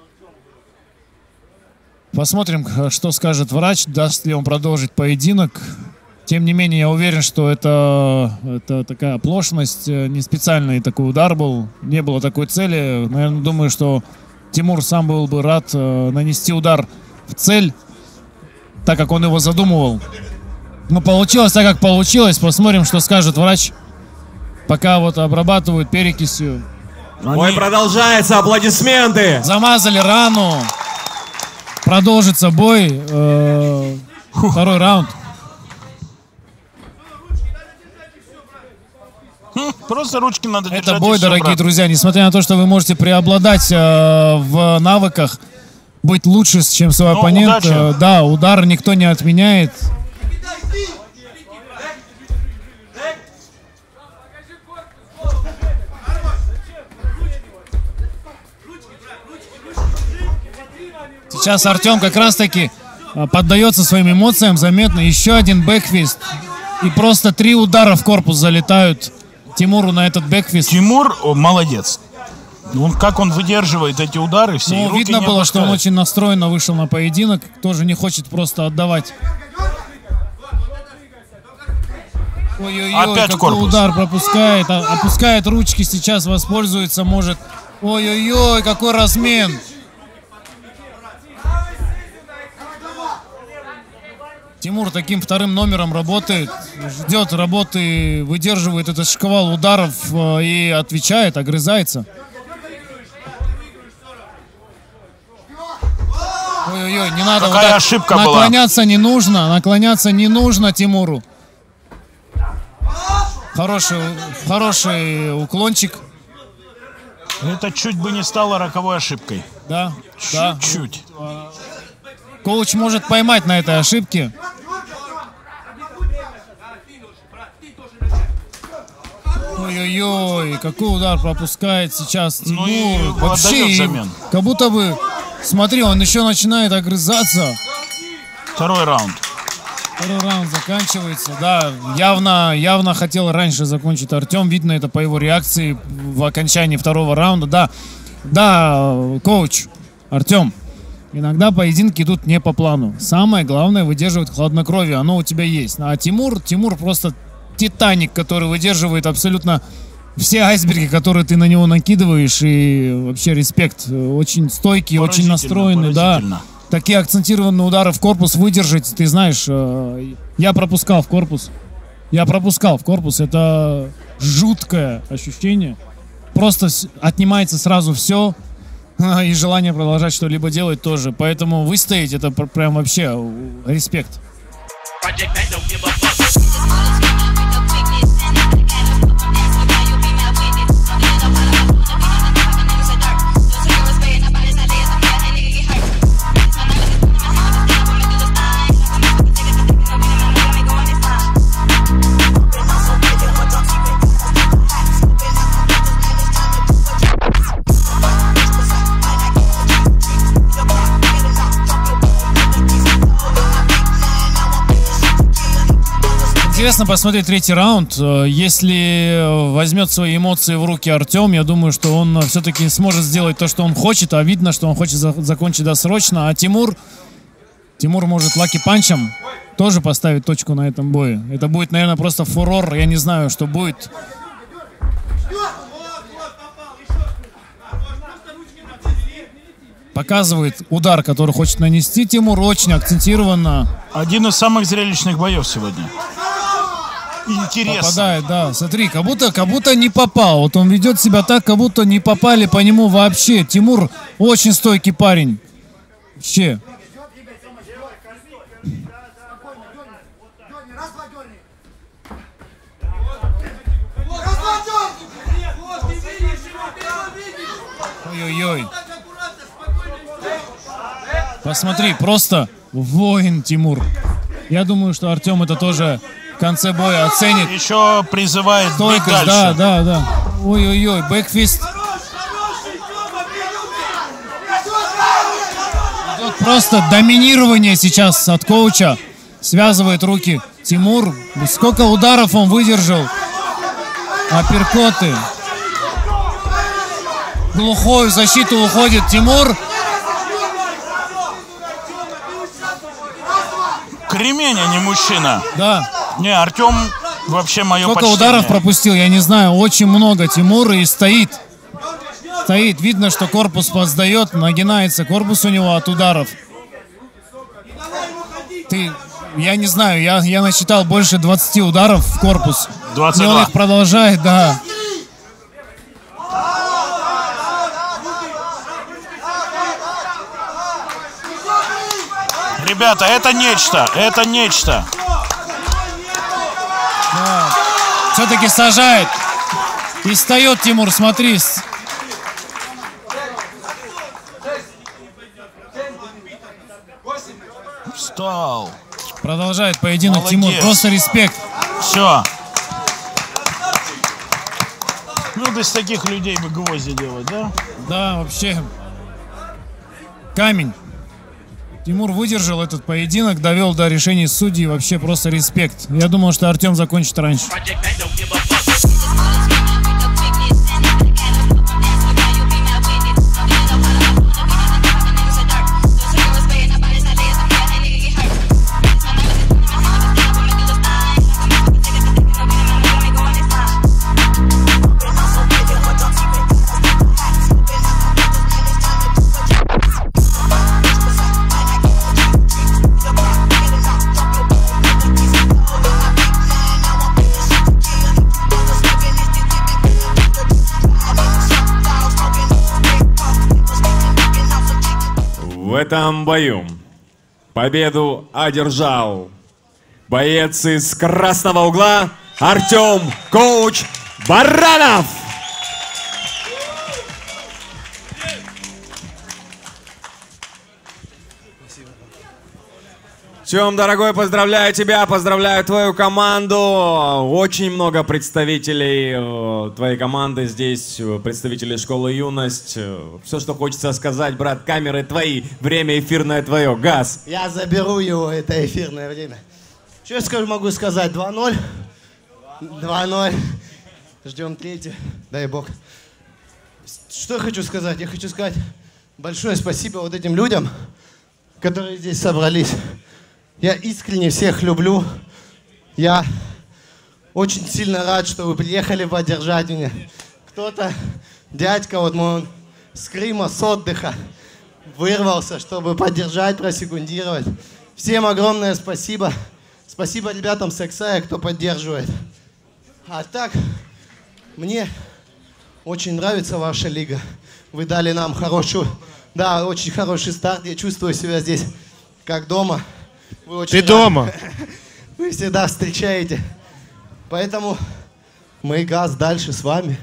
Посмотрим, что скажет врач, даст ли он продолжить поединок. Тем не менее, я уверен, что это, это такая оплошность, э, не специальный такой удар был, не было такой цели. Наверное, думаю, что Тимур сам был бы рад э, нанести удар в цель, так как он его задумывал. Но получилось так, как получилось. Посмотрим, что скажет врач. Пока вот обрабатывают перекисью. Бой продолжается, аплодисменты! Замазали рану. Продолжится бой. Э, второй раунд. Просто ручки надо держать. Это бой, и всё, дорогие брат. друзья. Несмотря на то, что вы можете преобладать э, в навыках, быть лучше, чем свой Ну, оппонент. удача. Э, да, удар никто не отменяет. Сейчас Артем как раз-таки э, поддается своим эмоциям заметно. Еще один бэкфист. И просто три удара в корпус залетают Тимуру на этот бэкфист. Тимур о, молодец. Он, как он выдерживает эти удары все. и Ну, руки видно не было, что он опускает. очень настроенно вышел на поединок. Тоже не хочет просто отдавать. Ой-ой-ой, Опять в какой корпус. удар пропускает. а- Опускает ручки, сейчас воспользуется, может. Ой-ой-ой, какой размен. Тимур таким вторым номером работает, ждет работы, выдерживает этот шквал ударов э, и отвечает, огрызается. Ой-ой-ой, не надо. Какая вот так ошибка была. Наклоняться не нужно, наклоняться не нужно Тимуру. Хороший, хороший уклончик. Это чуть бы не стало роковой ошибкой. Да, да. Чуть-чуть. Коуч может поймать на этой ошибке. Ой-ой-ой, какой удар пропускает сейчас Тимур. Ну и Вообще, отдает и взамен. как будто бы, смотри, он еще начинает огрызаться. Второй раунд. Второй раунд заканчивается. Да, явно, явно хотел раньше закончить Артем. Видно это по его реакции в окончании второго раунда. Да, да, коуч, Артем, иногда поединки идут не по плану. Самое главное выдерживать хладнокровие. Оно у тебя есть. А Тимур, Тимур просто Титаник, который выдерживает абсолютно все айсберги, которые ты на него накидываешь. И вообще респект. Очень стойкий, очень настроенный. Да. такие акцентированные удары в корпус выдержать, ты знаешь, э, я пропускал в корпус. Я пропускал в корпус. Это жуткое ощущение. Просто отнимается сразу все. И желание продолжать что-либо делать тоже. Поэтому выстоять — это прям вообще респект. Интересно посмотреть третий раунд. Если возьмет свои эмоции в руки Артем, я думаю, что он все-таки сможет сделать то, что он хочет, а видно, что он хочет за закончить досрочно. А Тимур, Тимур может лаки-панчем тоже поставить точку на этом бое. Это будет, наверное, просто фурор. Я не знаю, что будет. Показывает удар, который хочет нанести Тимур, очень акцентированно. Один из самых зрелищных боев сегодня. Интересно. Попадает, да. Смотри, как будто, как будто не попал. Вот он ведет себя так, как будто не попали по нему вообще. Тимур очень стойкий парень. Вообще. Ой-ой-ой. Посмотри, просто воин Тимур. Я думаю, что Артем это тоже в конце боя оценит. Еще призывает стойкость, бить дальше. Да, да, да. Ой-ой-ой, бэкфист. Идет просто доминирование сейчас от коуча. Связывает руки Тимур. Сколько ударов он выдержал. Апперкоты. Глухой в защиту уходит Тимур. Кремень, а не мужчина. Да. Не, Артем вообще мое Сколько почтение. ударов пропустил, я не знаю. Очень много Тимур и стоит. Стоит. Видно, что корпус подсдает. Нагинается корпус у него от ударов. Ты, я не знаю, я, я насчитал больше двадцати ударов в корпус. двадцать два. И он их продолжает, да. Ребята, это нечто, это нечто. Да. Все-таки сажает. И встает Тимур, смотри. Встал. Продолжает поединок. Молодец. Тимур. Просто респект. Все. Ну, без таких людей бы гвозди делать, да? Да, вообще. Камень. Тимур выдержал этот поединок, довел до решений судей. Вообще просто респект. Я думал, что Артем закончит раньше. В этом бою победу одержал боец из красного угла Артем «Коуч» Баранов. Тём, дорогой, поздравляю тебя, поздравляю твою команду. Очень много представителей э, твоей команды здесь, э, представители школы «Юность». Э, Все, что хочется сказать, брат, камеры твои, время эфирное твое, газ. Я заберу его, это эфирное время. Что я скажу, могу сказать? два ноль. два ноль. Ждем третий. Дай бог. Что я хочу сказать? Я хочу сказать большое спасибо вот этим людям, которые здесь собрались. Я искренне всех люблю. Я очень сильно рад, что вы приехали поддержать меня. Кто-то, дядька, вот мой, с Крыма, с отдыха. вырвался, чтобы поддержать, просекундировать. Всем огромное спасибо. Спасибо ребятам с Эксая, кто поддерживает. А так, мне очень нравится ваша лига. Вы дали нам хорошую, да, очень хороший старт. Я чувствую себя здесь как дома. Вы очень Ты рады. дома. Вы всегда встречаете. Поэтому мы газ дальше с вами.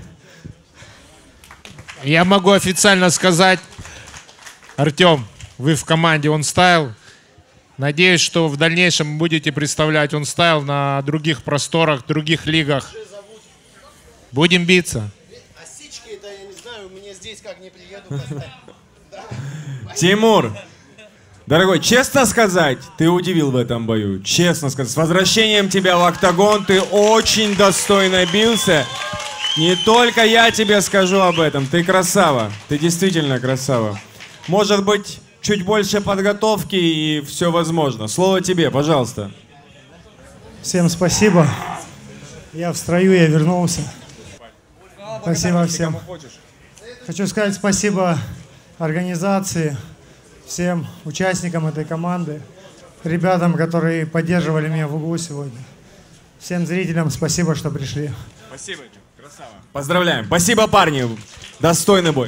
Я могу официально сказать, Артем, вы в команде OnStyle. Надеюсь, что в дальнейшем будете представлять OnStyle на других просторах, других лигах. Будем биться. А сички-то, я не знаю, мне здесь как не приеду поставить. Тимур, дорогой, честно сказать, ты удивил в этом бою. Честно сказать, с возвращением тебя в октагон ты очень достойно бился. Не только я тебе скажу об этом. Ты красава. Ты действительно красава. Может быть, чуть больше подготовки и все возможно. Слово тебе, пожалуйста. Всем спасибо. Я в строю, я вернулся. Спасибо всем. Хочу сказать спасибо организации, всем участникам этой команды, ребятам, которые поддерживали меня в углу сегодня. Всем зрителям спасибо, что пришли. Спасибо, красава. Поздравляем. Спасибо, парни. Достойный бой.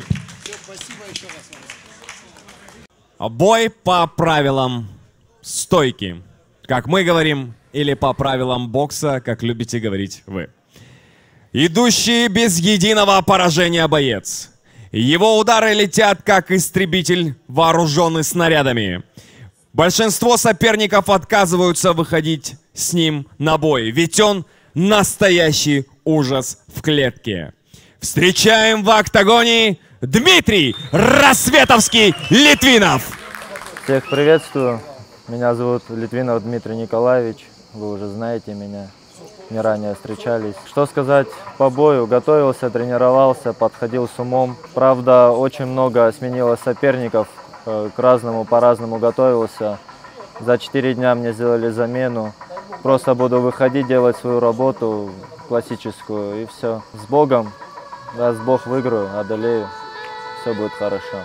Бой по правилам стойки, как мы говорим, или по правилам бокса, как любите говорить вы. Идущий без единого поражения боец. Его удары летят, как истребитель, вооруженный снарядами. Большинство соперников отказываются выходить с ним на бой, ведь он настоящий ужас в клетке. Встречаем в октагоне Дмитрий Рассветовский-Литвинов. Всех приветствую. Меня зовут Литвинов Дмитрий Николаевич. Вы уже знаете меня. Не ранее встречались. Что сказать по бою? Готовился, тренировался, подходил с умом. Правда, очень много сменилось соперников. К разному, по-разному готовился. За четыре дня мне сделали замену. Просто буду выходить, делать свою работу классическую, и все. С Богом. Раз Бог выиграю, одолею. Все будет хорошо.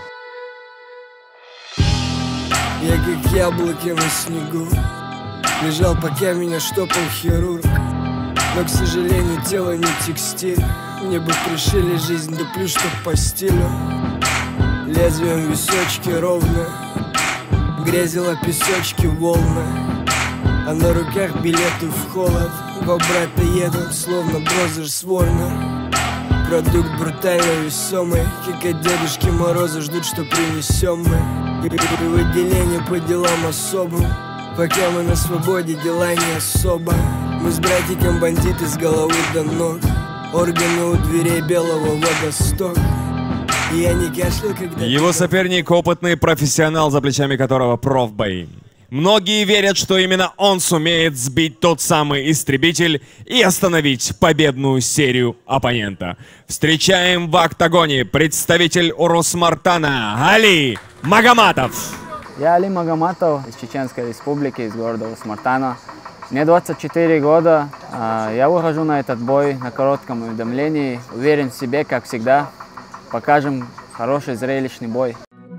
Я как яблоки на снегу. Лежал, пока меня штопал хирург. Но, к сожалению, тело не текстиль. Мне бы пришили жизнь, да плюс что по стилю. Лезвием височки ровно грязила песочки волны. А на руках билеты в холод. Во брата едут, словно брозер с Ворна. Продукт брутально весомый, как от Дедушки Мороза ждут, что принесем мы. И выделение по делам особым. Пока мы на свободе, дела не особо. Мы с братиком бандиты с головы до ног. Органы у дверей белого водосток. И я не кашлял, когда... Его соперник — опытный профессионал, за плечами которого профбои. Многие верят, что именно он сумеет сбить тот самый истребитель и остановить победную серию оппонента. Встречаем в октагоне представитель Урус-Мартана Али Магоматов. Я Али Магоматов из Чеченской Республики, из города Урус-Мартана. Мне двадцать четыре года. Я выхожу на этот бой на коротком уведомлении. Уверен в себе, как всегда. Покажем хороший зрелищный бой.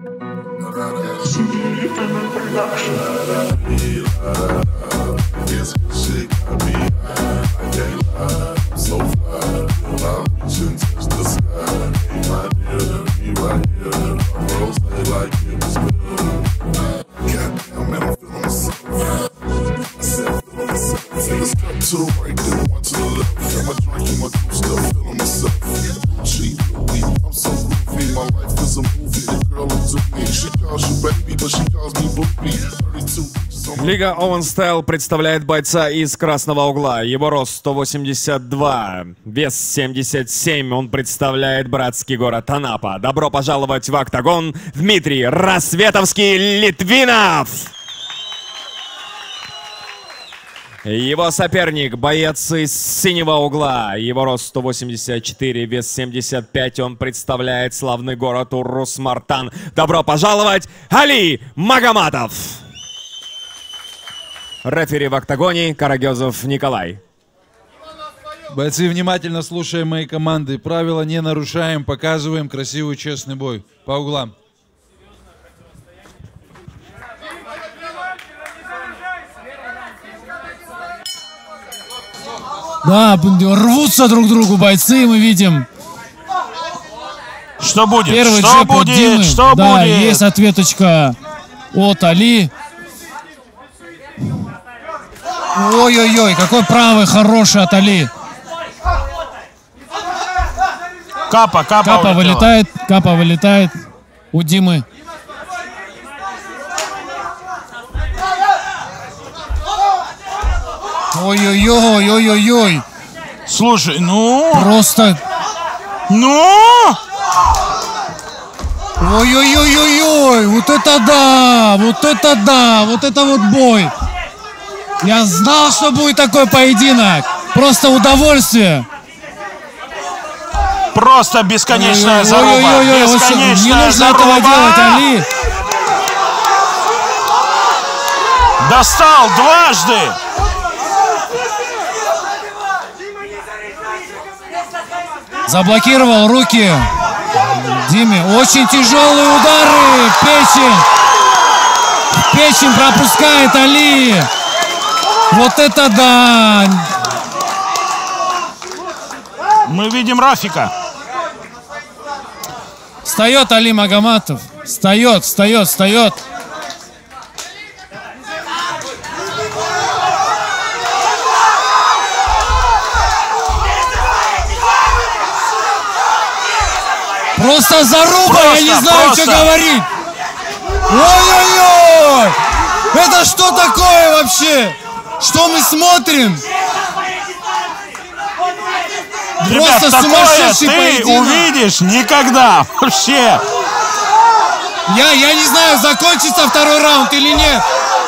To the right, then one to the left. Got my drink and my cool stuff, feeling myself. Cheap, I'm so groovy, my life is a movie. The girl looks at me, she calls you baby, but she calls me booby. thirty-two. Лига OnStyle представляет бойца из красного угла. Его рост сто восемьдесят два, вес семьдесят семь. Он представляет братский город Анапа. Добро пожаловать в октагон, Дмитрий Рассветовский-Литвинов! Его соперник — боец из синего угла. Его рост сто восемьдесят четыре, вес семьдесят пять. Он представляет славный город Урус-Мартан. Добро пожаловать, Али Магоматов! Рефери в октагоне Карагезов Николай. Бойцы, внимательно слушаем мои команды. Правила не нарушаем, показываем красивый, честный бой. По углам. Да, рвутся друг к другу бойцы, мы видим. Что будет? Первый Что джеб от будет? Димы. Что да, будет? есть ответочка от Али. Ой-ой-ой, какой правый хороший от Али. Капа, капа, Капа вылетает, капа вылетает у Димы. Ой-ой-ой, ой-ой-ой. Слушай, ну... Просто... Ну... Ой-ой-ой-ой-ой, вот это да, вот это да, вот это вот бой. Я знал, что будет такой поединок. Просто удовольствие. Просто бесконечная заруба. Ой-ой-ой, Бесконечная не нужно заруба. этого делать, Али. Достал дважды. Заблокировал руки Диме. Очень тяжелые удары в печень. В печень пропускает Али. Вот это да. Мы видим Рафика. Встает Али Магоматов. Встает, встает, встает. Просто заруба, Просто, я не знаю, просто. что говорить. Ой-ой-ой! Это что такое вообще? Что мы смотрим? Ребят, Просто такое сумасшедший ты поединок. увидишь никогда вообще. Я, я не знаю, закончится второй раунд или нет.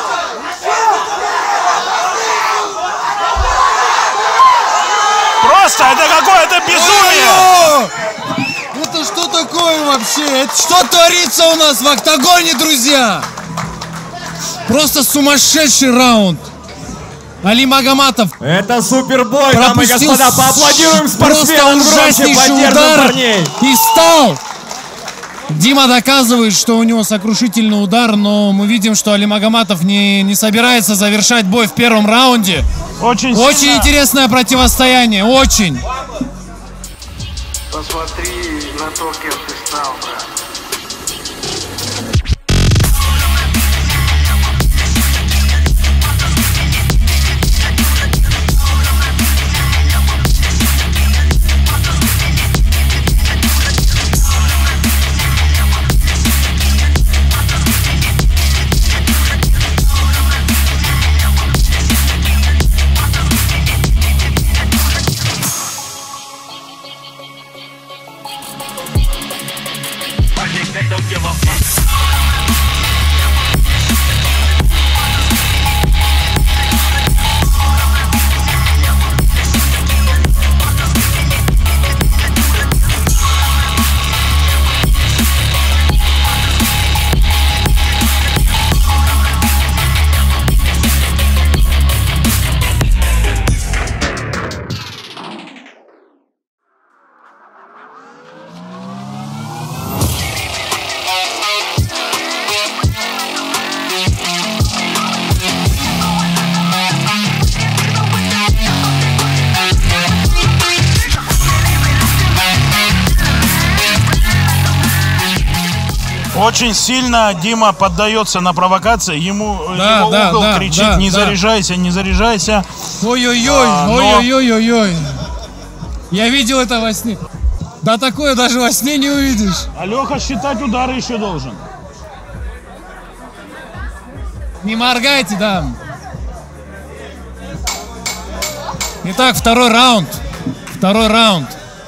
Просто это какое-то безумие. Ой-ой-ой! Это что такое вообще? Это что творится у нас в октагоне, друзья? Просто сумасшедший раунд. Али Магоматов. Это супербой, дамы и господа. Поаплодируем спортсменам, просто громче ужаснейший поддержим удар. парней. И встал. Дима доказывает, что у него сокрушительный удар, но мы видим, что Али Магоматов не, не собирается завершать бой в первом раунде. Очень, очень сильно. интересное противостояние, очень. Посмотри на то, кем ты стал, брат. Очень сильно Дима поддается на провокации. Ему Да, его да, угол да, кричит: да, не да. заряжайся, не заряжайся. Ой-ой-ой, А, но- ой-ой-ой-ой-ой. Я видел это во сне. Да такое даже во сне не увидишь. А Леха считать удары еще должен. Не моргайте, да. Итак, второй раунд. Второй раунд.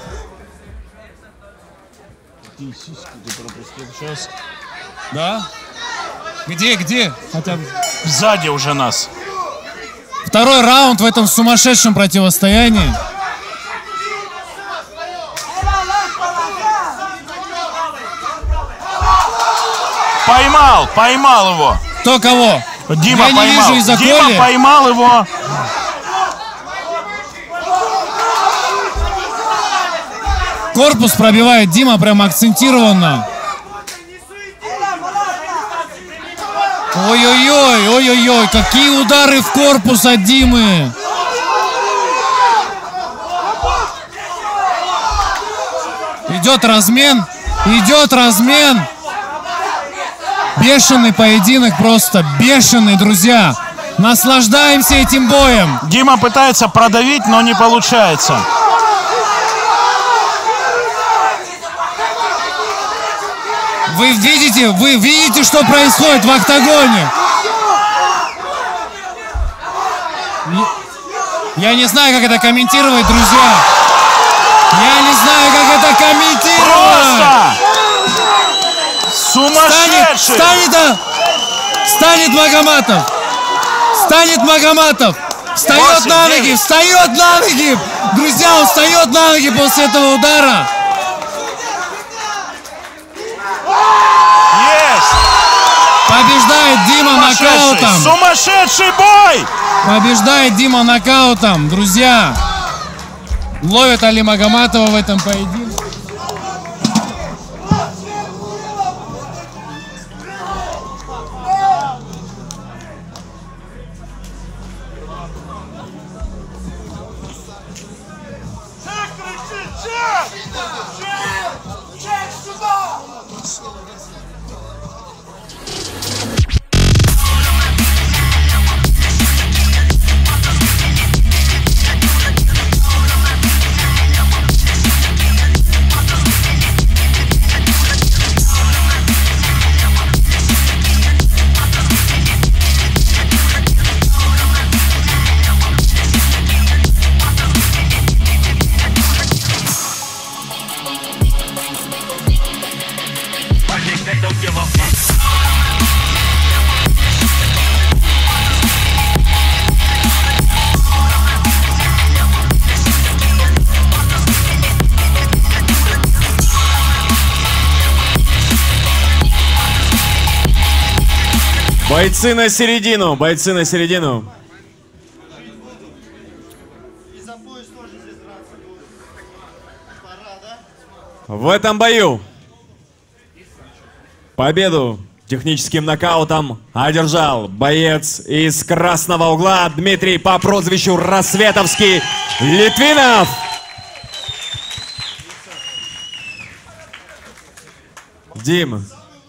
Сейчас. Да? Где, где? Хотя бы. Сзади уже нас. Второй раунд в этом сумасшедшем противостоянии. Поймал, поймал его. Кто кого? Дима Я не поймал. вижу из-за Дима Коли. поймал его. Корпус пробивает Дима прям акцентированно. Ой-ой-ой, ой-ой-ой, какие удары в корпус от Димы. идет размен, идет размен. Бешеный поединок, просто бешеный, друзья. Наслаждаемся этим боем. Дима пытается продавить, но не получается. Вы видите, вы видите, что происходит в октагоне? Я не знаю, как это комментировать, друзья. Я не знаю, как это комментировать. Просто сумасшедший. Станет, станет, станет Магоматов. Станет Магоматов. Встает на ноги, встает на ноги. Друзья, он встает на ноги после этого удара. Есть. Побеждает Дима нокаутом. Сумасшедший бой. Побеждает Дима нокаутом, друзья. Ловит Али Магоматова в этом поединке. Бойцы на середину, бойцы на середину. В этом бою победу техническим нокаутом одержал боец из красного угла Дмитрий по прозвищу Рассветовский Литвинов. Дим.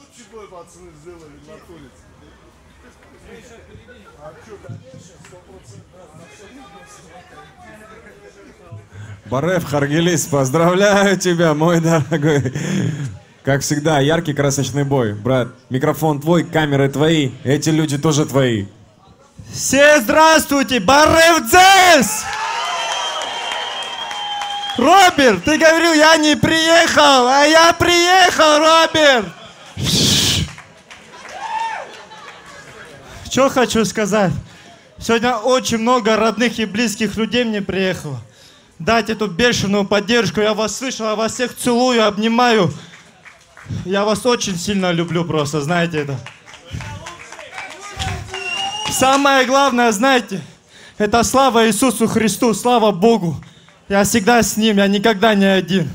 Барев Харгелис, поздравляю тебя, мой дорогой. Как всегда, яркий красочный бой. Брат, микрофон твой, камеры твои, эти люди тоже твои. Все здравствуйте, Барев здесь! Роберт, ты говорил, я не приехал, а я приехал, Роберт! Что хочу сказать? Сегодня очень много родных и близких людей мне приехало. Дать эту бешеную поддержку. Я вас слышал, я вас всех целую, обнимаю. Я вас очень сильно люблю просто, знаете это. Самое главное, знаете, это слава Иисусу Христу, слава Богу. Я всегда с Ним, я никогда не один.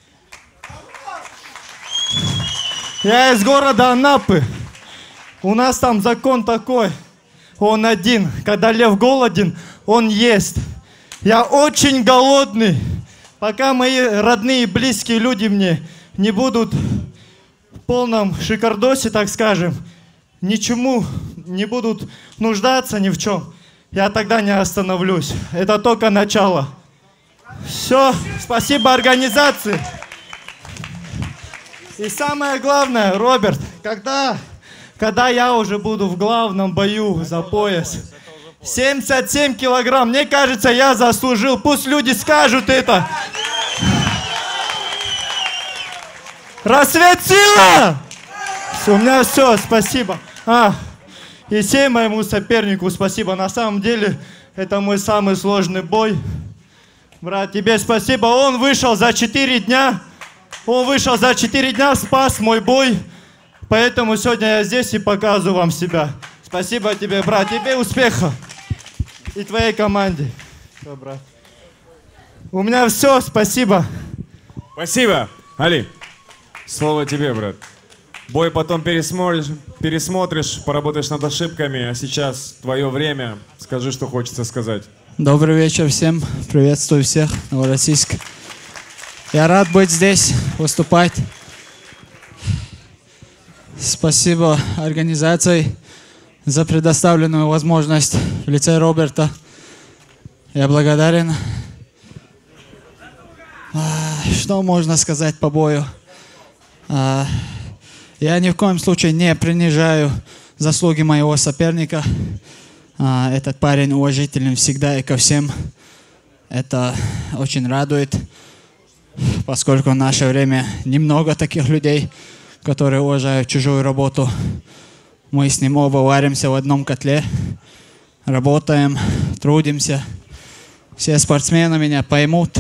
Я из города Анапы. У нас там закон такой. Он один. Когда лев голоден, он ест. Я очень голодный. Пока мои родные и близкие люди мне не будут в полном шикардосе, так скажем, ничему не будут нуждаться ни в чем, я тогда не остановлюсь. Это только начало. Все, спасибо организации. И самое главное, Роберт, когда, когда я уже буду в главном бою за пояс, семьдесят семь килограмм, мне кажется, я заслужил. Пусть люди скажут это. Рассвет сила! У меня все, спасибо. А, и всем моему сопернику спасибо. На самом деле, это мой самый сложный бой. Брат, тебе спасибо. Он вышел за четыре дня. Он вышел за четыре дня, спас мой бой. Поэтому сегодня я здесь и показываю вам себя. Спасибо тебе, брат. Тебе успеха. И твоей команде. Все, брат. У меня все, спасибо. Спасибо, Али. Слово тебе, брат. Бой потом пересмотришь, пересмотришь, поработаешь над ошибками, а сейчас твое время. Скажи, что хочется сказать. Добрый вечер всем. Приветствую всех. Новороссийск. Я рад быть здесь, выступать. Спасибо организации за предоставленную возможность в лице Роберта. Я благодарен. Что можно сказать по бою? Я ни в коем случае не принижаю заслуги моего соперника. Этот парень уважителен всегда и ко всем. Это очень радует, поскольку в наше время немного таких людей, которые уважают чужую работу. Мы с ним оба варимся в одном котле, работаем, трудимся. Все спортсмены меня поймут.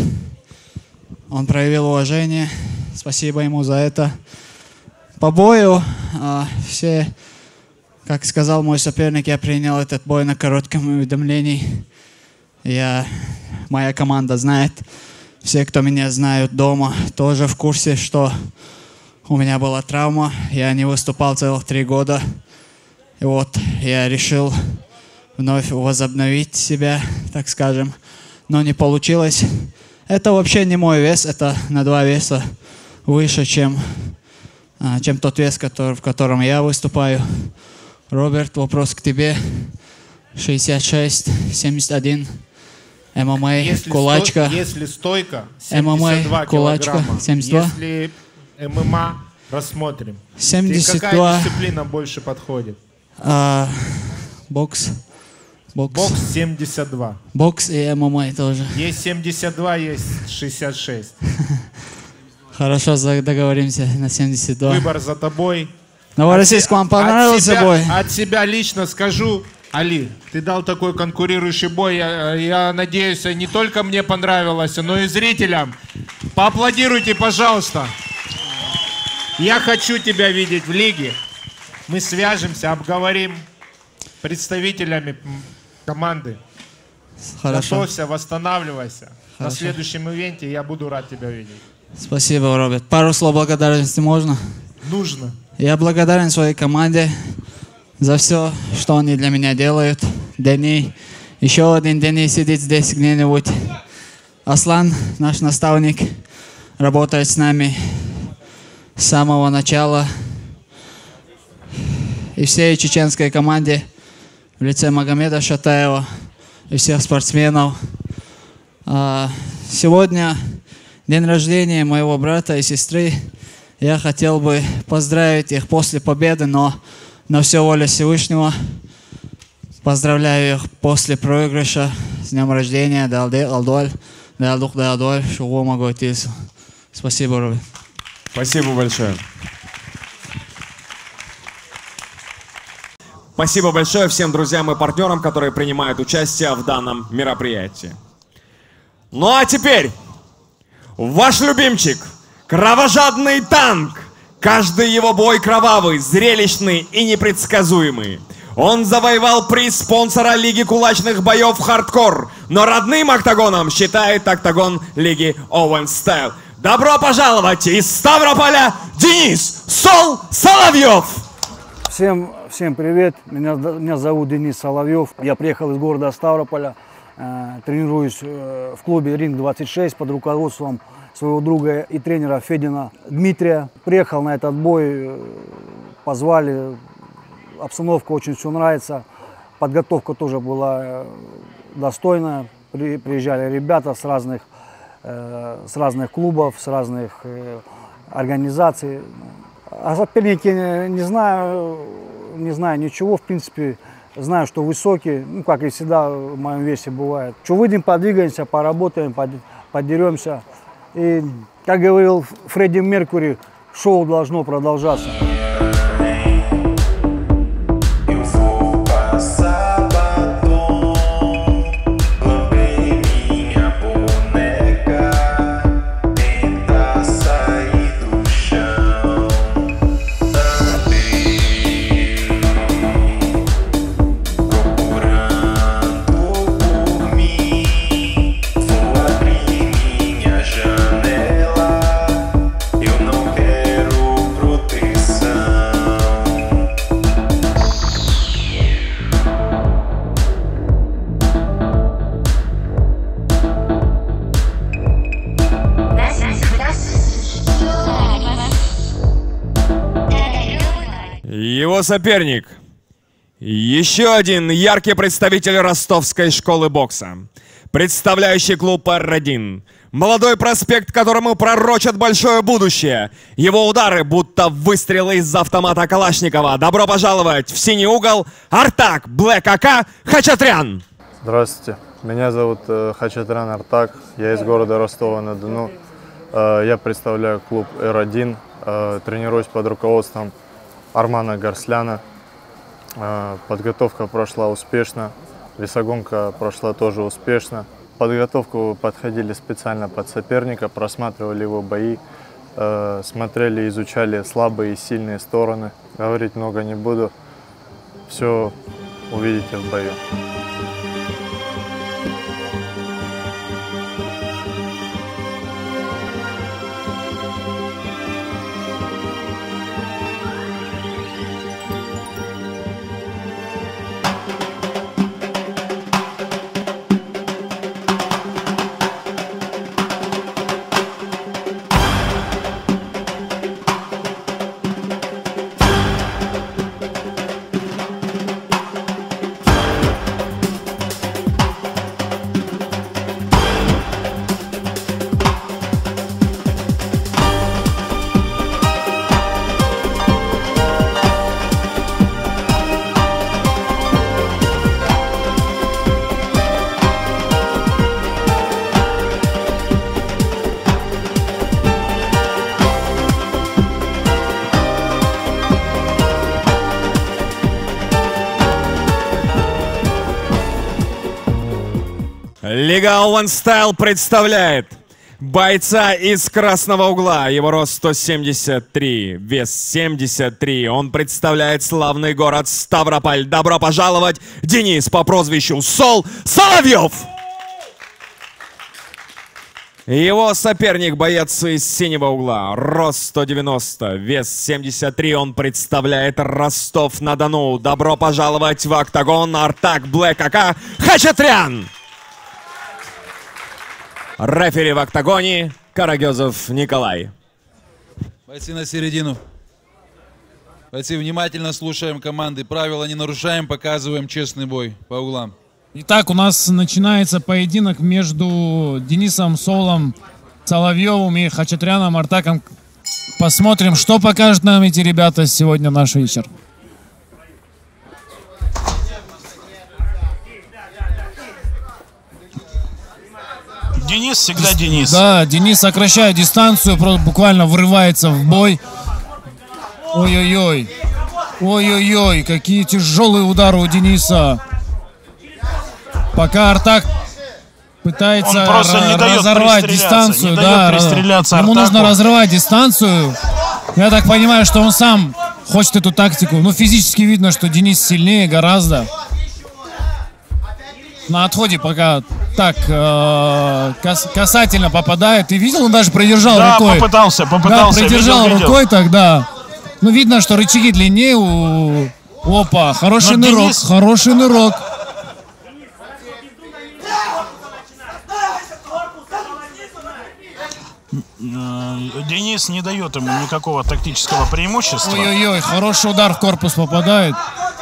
Он проявил уважение. Спасибо ему за это. По бою все, как сказал мой соперник, я принял этот бой на коротком уведомлении. Я, моя команда знает, все, кто меня знают дома, тоже в курсе, что у меня была травма. Я не выступал целых три года. И вот я решил вновь возобновить себя, так скажем, но не получилось. Это вообще не мой вес, это на два веса выше, чем, чем тот вес, который, в котором я выступаю. Роберт, вопрос к тебе. шестьдесят шесть семьдесят один. ММА, если кулачка. Сто, если стойка, семьдесят два ММА, кулачка, килограмма. семьдесят два. Если ММА, рассмотрим. семьдесят два. Тебе какая дисциплина больше подходит? А, бокс. Бокс. Бокс семьдесят два. Бокс и ММА тоже. Есть семьдесят два, есть шестьдесят шесть. Хорошо, договоримся на семьдесят два. Выбор за тобой. Новороссийск, вам понравился от себя, бой? От себя лично скажу, Али, ты дал такой конкурирующий бой. Я, я надеюсь, не только мне понравилось, но и зрителям. Поаплодируйте, пожалуйста. Я хочу тебя видеть в лиге. Мы свяжемся, обговорим представителями команды. Хорошо. Готовься, восстанавливайся. Хорошо. На следующем ивенте я буду рад тебя видеть. Спасибо, Роберт. Пару слов благодарности можно? Нужно. Я благодарен своей команде за все, что они для меня делают. Дени, еще один Дени сидит здесь где-нибудь. Аслан, наш наставник, работает с нами с самого начала. И всей чеченской команде в лице Магомеда Шатаева и всех спортсменов. Сегодня день рождения моего брата и сестры. Я хотел бы поздравить их после победы, но на все воля Всевышнего. Поздравляю их после проигрыша с днем рождения. Спасибо, Роберт. Спасибо большое. Спасибо большое всем друзьям и партнерам, которые принимают участие в данном мероприятии. Ну а теперь ваш любимчик, кровожадный танк. Каждый его бой кровавый, зрелищный и непредсказуемый. Он завоевал приз спонсора Лиги кулачных боев «Хардкор», но родным октагоном считает октагон Лиги Owen Style. Добро пожаловать из Ставрополя Денис «Сол» Соловьев! Всем, всем привет, меня, меня зовут Денис Соловьев, я приехал из города Ставрополя, э, тренируюсь э, в клубе Ринг двадцать шесть под руководством своего друга и тренера Федина Дмитрия. Приехал на этот бой, позвали, обстановка очень все нравится, подготовка тоже была достойная, При, приезжали ребята с разных, э, с разных клубов, с разных э, организаций. О сопернике не, не знаю, не знаю ничего, в принципе, знаю, что высокий, ну, как и всегда в моем весе бывает. Что выйдем, подвигаемся, поработаем, под, подеремся. И, как говорил Фредди Меркьюри, шоу должно продолжаться. Eu não quero proteção. его соперник. Еще один яркий представитель ростовской школы бокса, представляющий клуб эр один. Молодой проспект, которому пророчат большое будущее. Его удары будто выстрелы из автомата Калашникова. Добро пожаловать в синий угол Артак Блэк АК Хачатрян. Здравствуйте, меня зовут э, Хачатрян Артак, я из города Ростова-на-Дону. Э, я представляю клуб эр один, э, тренируюсь под руководством Армана Гарсляна. Э, подготовка прошла успешно, весогонка прошла тоже успешно. Подготовку подходили специально под соперника, просматривали его бои, э, смотрели, изучали слабые и сильные стороны. Говорить много не буду, все увидите в бою. Legal One Style представляет бойца из красного угла. Его рост сто семьдесят три, вес семьдесят три. Он представляет славный город Ставрополь. Добро пожаловать, Денис по прозвищу Сол Соловьев. Его соперник, боец из синего угла. Рост сто девяносто, вес семьдесят три. Он представляет Ростов-на-Дону. Добро пожаловать в октагон Артак Блэк АК Хачатрян. Рефери в октагоне Карагезов Николай. Бойцы на середину. Бойцы, внимательно слушаем команды. Правила не нарушаем, показываем честный бой по углам. Итак, у нас начинается поединок между Денисом Солом Соловьевым и Хачатряном Артаком. Посмотрим, что покажут нам эти ребята сегодня наш вечер. Денис всегда Денис. Да, Денис сокращает дистанцию, просто буквально врывается в бой. Ой-ой-ой. Ой-ой-ой, какие тяжелые удары у Дениса. Пока Артак пытается разорвать дистанцию, да, ему нужно разрывать дистанцию. Я так понимаю, что он сам хочет эту тактику. Ну, физически видно, что Денис сильнее гораздо. На отходе пока так э, кас касательно попадает. Ты видел, он даже придержал да, рукой. Да, попытался, попытался. Да, придержал видел, рукой видел. тогда. Ну, видно, что рычаги длиннее у... Опа, хороший Но нырок, Денис... хороший нырок. Денис не дает ему никакого тактического преимущества. Ой-ой-ой, хороший удар в корпус попадает.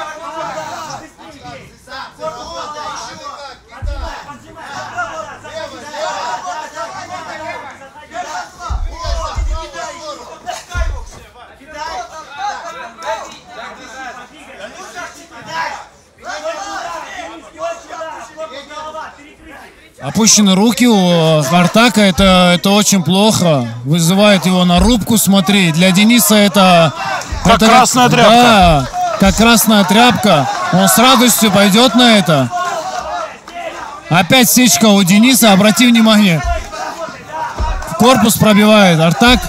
Опущены руки у Артака, это, это очень плохо. Вызывает его на рубку, смотри. Для Дениса это... Как это, красная тряпка. Да, как красная тряпка. Он с радостью пойдет на это. Опять сечка у Дениса, обрати внимание. Корпус пробивает Артак.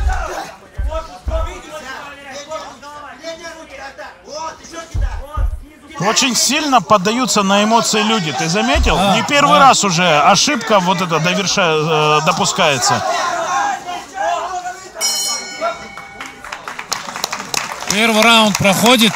Очень сильно поддаются на эмоции люди. Ты заметил? А, Не первый да. раз уже ошибка вот эта доверша, э, допускается. Первый раунд проходит.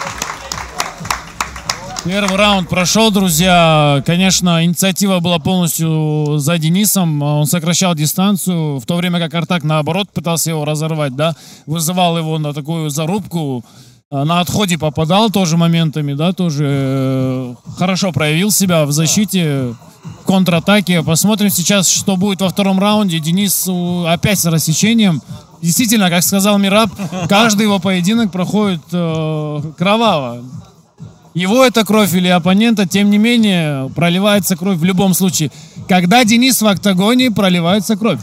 Первый раунд прошел, друзья. Конечно, инициатива была полностью за Денисом. Он сокращал дистанцию, в то время как Артак, наоборот, пытался его разорвать, да, вызывал его на такую зарубку. На отходе попадал тоже моментами, да, тоже э, хорошо проявил себя в защите, в контратаке. Посмотрим сейчас, что будет во втором раунде. Денис опять с рассечением. Действительно, как сказал Мираб, каждый его поединок проходит э, кроваво. Его это кровь или оппонента, тем не менее, проливается кровь в любом случае. Когда Денис в октагоне, проливается кровь.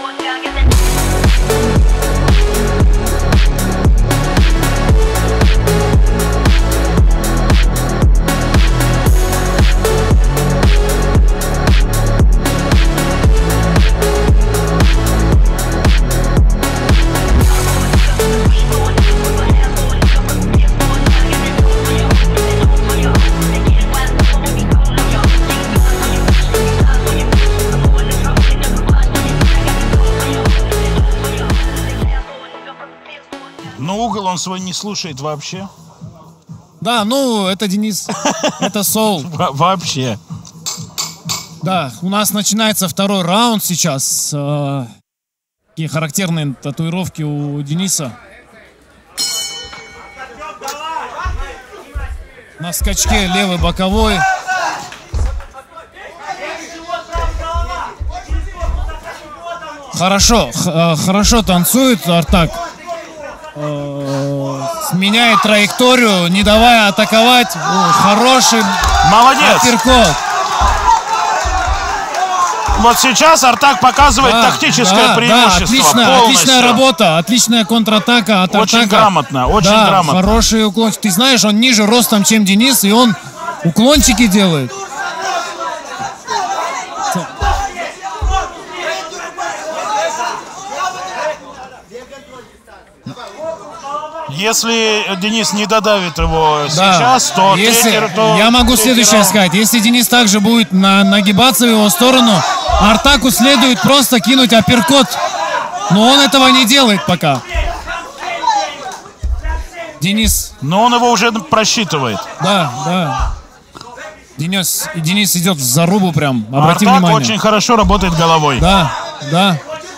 Но угол он свой не слушает вообще. Да, ну, это Денис, это соул. Вообще. Да, у нас начинается второй раунд сейчас. Э, такие характерные татуировки у Дениса. На скачке левый боковой. Хорошо, х- хорошо танцует Артак. Э, меняет траекторию, не давая атаковать. О, хороший Молодец. апперкот. Вот сейчас Артак показывает Да, тактическое да, преимущество. Да, отлично, полностью. отличная работа, отличная контратака от Очень Артака. грамотно, очень да, грамотно. Хороший уклон. Ты знаешь, он ниже ростом, чем Денис, и он уклончики делает. Если Денис не додавит его Да. сейчас, то, Если- третий, то я могу третий следующее раунд. сказать. Если Денис также будет на- нагибаться в его сторону, Артаку следует просто кинуть апперкот. Но он этого не делает пока. Денис. Но он его уже просчитывает. Да, да. Денис, Денис идет в зарубу прям. Обрати Артак внимание. очень хорошо работает головой. Да, да.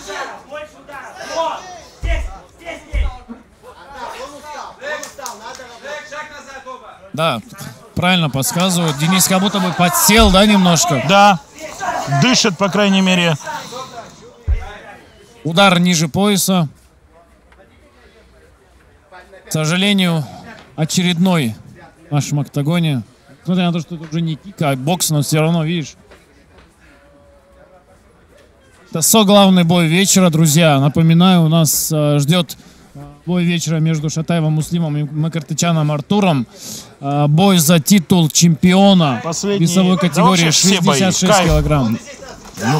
Да, правильно подсказывают. Денис как будто бы подсел, да, немножко? Да. Дышит, по крайней мере. Удар ниже пояса. К сожалению, очередной в нашем октагоне. Несмотря на то, что это уже не кик, а бокс, но все равно, видишь. Это со-главный бой вечера, друзья. Напоминаю, у нас э, ждет бой вечера между Шатаевым Муслимом и Макартычаном Артуром. Э, бой за титул чемпиона Последний- весовой да категории вообще все бои. шестьдесят шесть Кайф. килограмм. Ну,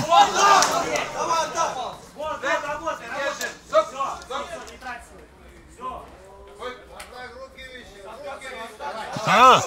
а,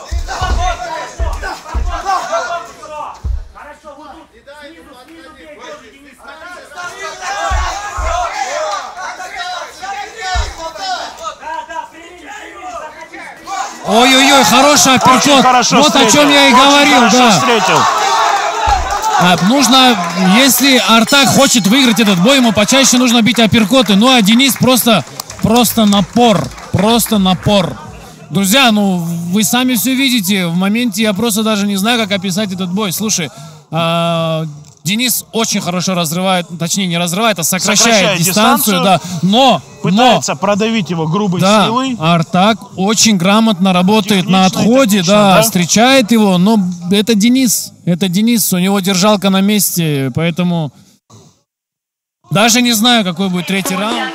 Ой-ой-ой, хороший апперкот. Очень хорошо Вот о чем встретил. я и Очень говорил, хорошо да. встретил. А, нужно, если Артак хочет выиграть этот бой, ему почаще нужно бить апперкоты. Ну а Денис просто, просто напор, просто напор. Друзья, ну вы сами все видите. В моменте я просто даже не знаю, как описать этот бой. Слушай, а, Денис очень хорошо разрывает, точнее не разрывает, а сокращает, Сокращает дистанцию, дистанцию. да. Но, Пытается продавить его грубой да, силой. Артак очень грамотно работает на Технично и отходе, тактично, да, да. встречает его, но это Денис, это Денис, у него держалка на месте, поэтому даже не знаю, какой будет третий раунд.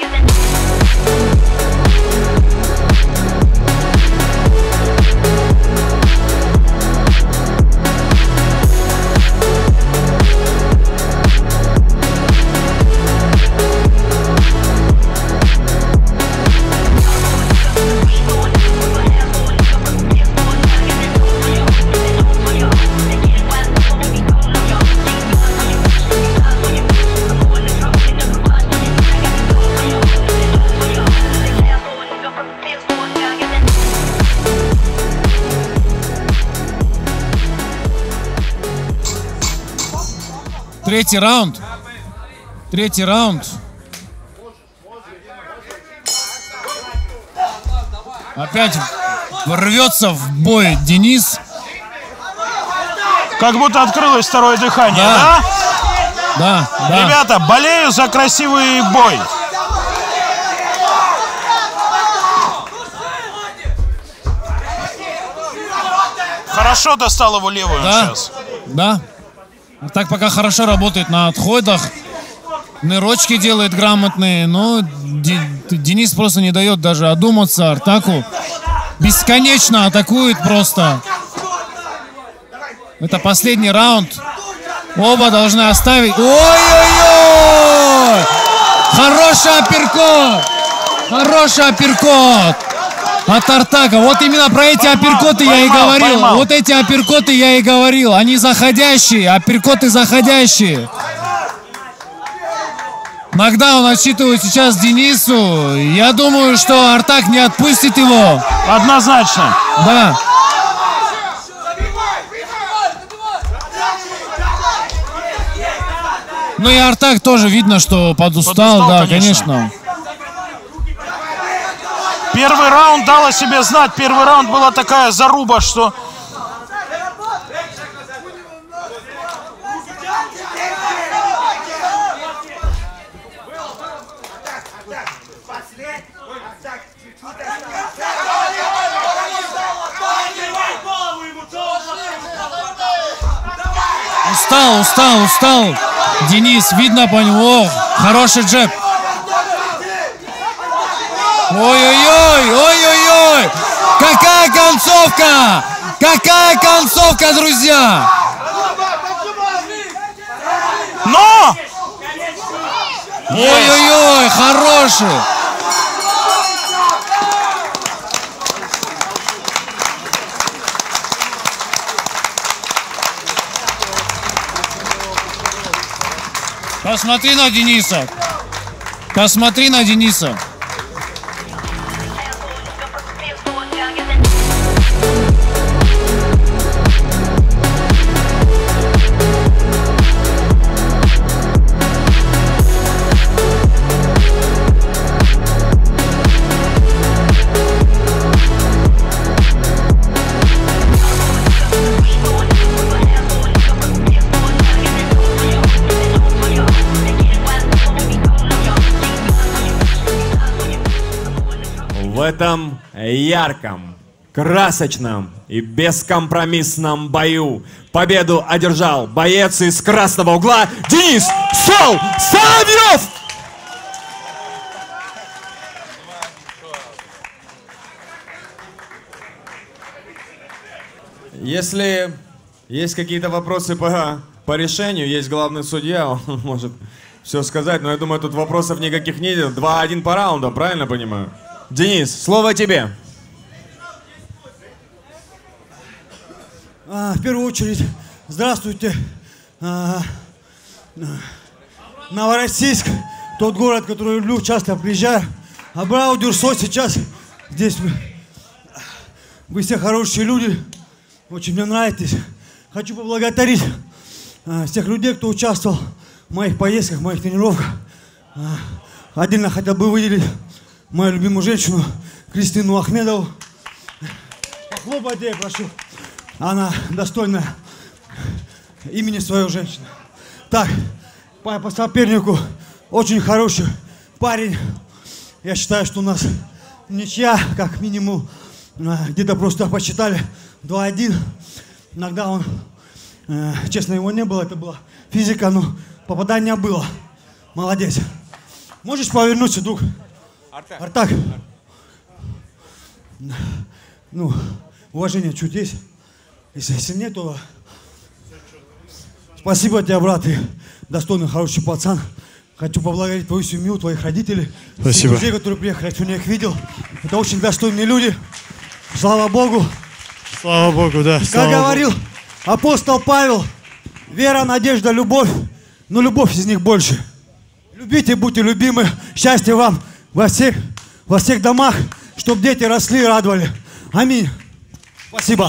Третий раунд. Третий раунд. Опять рвется в бой Денис. Как будто открылось второе дыхание, да? Да, да. Ребята, болею за красивый бой. Хорошо достал его левую Да, сейчас. да. Вот так пока хорошо работает на отходах. Нырочки делает грамотные, но Денис просто не дает даже одуматься Артаку. Бесконечно атакует просто. Это последний раунд. Оба должны оставить. Ой-ой-ой! Хороший апперкот! Хороший апперкот! От Артака. Вот именно про эти апперкоты я и говорил. Поймал. Вот эти апперкоты я и говорил. Они заходящие. Апперкоты заходящие. Нокдаун отсчитывают сейчас Денису. Я думаю, что Артак не отпустит его. Однозначно. Да. Ну и Артак тоже видно, что подустал, Подустал, да, конечно. конечно. Первый раунд дал о себе знать. Первый раунд была такая заруба, что... Устал, устал, устал. Денис, видно по нему. О, хороший джеб. Ой-ой-ой, ой-ой-ой. Какая концовка! Какая концовка, друзья! Но! Ой-ой-ой, хороший. Посмотри на Дениса. Посмотри на Дениса. В этом ярком, красочном и бескомпромиссном бою победу одержал боец из красного угла Денис Сол Соловьев! Если есть какие-то вопросы по, по решению, есть главный судья, он может все сказать, но я думаю, тут вопросов никаких нет. два-один по раундам, правильно понимаю? Денис, слово тебе. А, в первую очередь, здравствуйте. А, Новороссийск, тот город, который люблю, часто приезжаю. Абрау Дюрсо сейчас здесь. Вы все хорошие люди, очень мне нравитесь. Хочу поблагодарить а, всех людей, кто участвовал в моих поездках, в моих тренировках. А, отдельно хотел бы выделить мою любимую женщину Кристину Ахмедову. Похлопайте ей, прошу. Она достойна имени своей женщины. Так, по, по сопернику очень хороший парень. Я считаю, что у нас ничья, как минимум, где-то просто посчитали два-один. Иногда он, э, честно, его не было, это была физика, но попадание было. Молодец. Можешь повернуться, друг? Артак. Артак. Ну, уважение чуть есть. Если, если нет, то спасибо тебе, брат, ты достойный, хороший пацан. Хочу поблагодарить твою семью, твоих родителей, Спасибо. всех друзей, которые приехали, я сегодня их видел. Это очень достойные люди. Слава Богу. Слава Богу, да. Как слава говорил Богу. апостол Павел, вера, надежда, любовь, но любовь из них больше. Любите, будьте любимы, счастья вам во всех, во всех домах, чтобы дети росли и радовали. Аминь. Спасибо.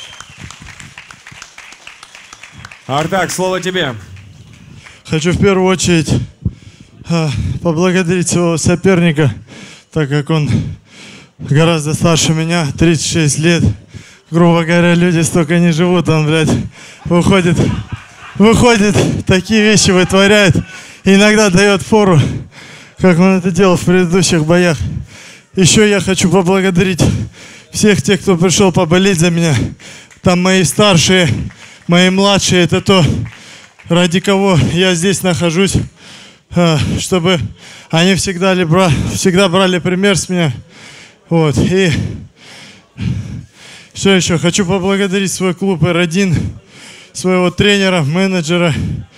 Артак, слово тебе. Хочу в первую очередь а, поблагодарить своего соперника, так как он гораздо старше меня, тридцать шесть лет. Грубо говоря, люди столько не живут, он, блядь, выходит, выходит, такие вещи вытворяет. И иногда дает фору, как он это делал в предыдущих боях. Еще я хочу поблагодарить всех тех, кто пришел поболеть за меня. Там мои старшие, мои младшие, это то, ради кого я здесь нахожусь, чтобы они всегда, всегда брали пример с меня. Вот, и что еще? Хочу поблагодарить свой клуб эр один, своего тренера, менеджера,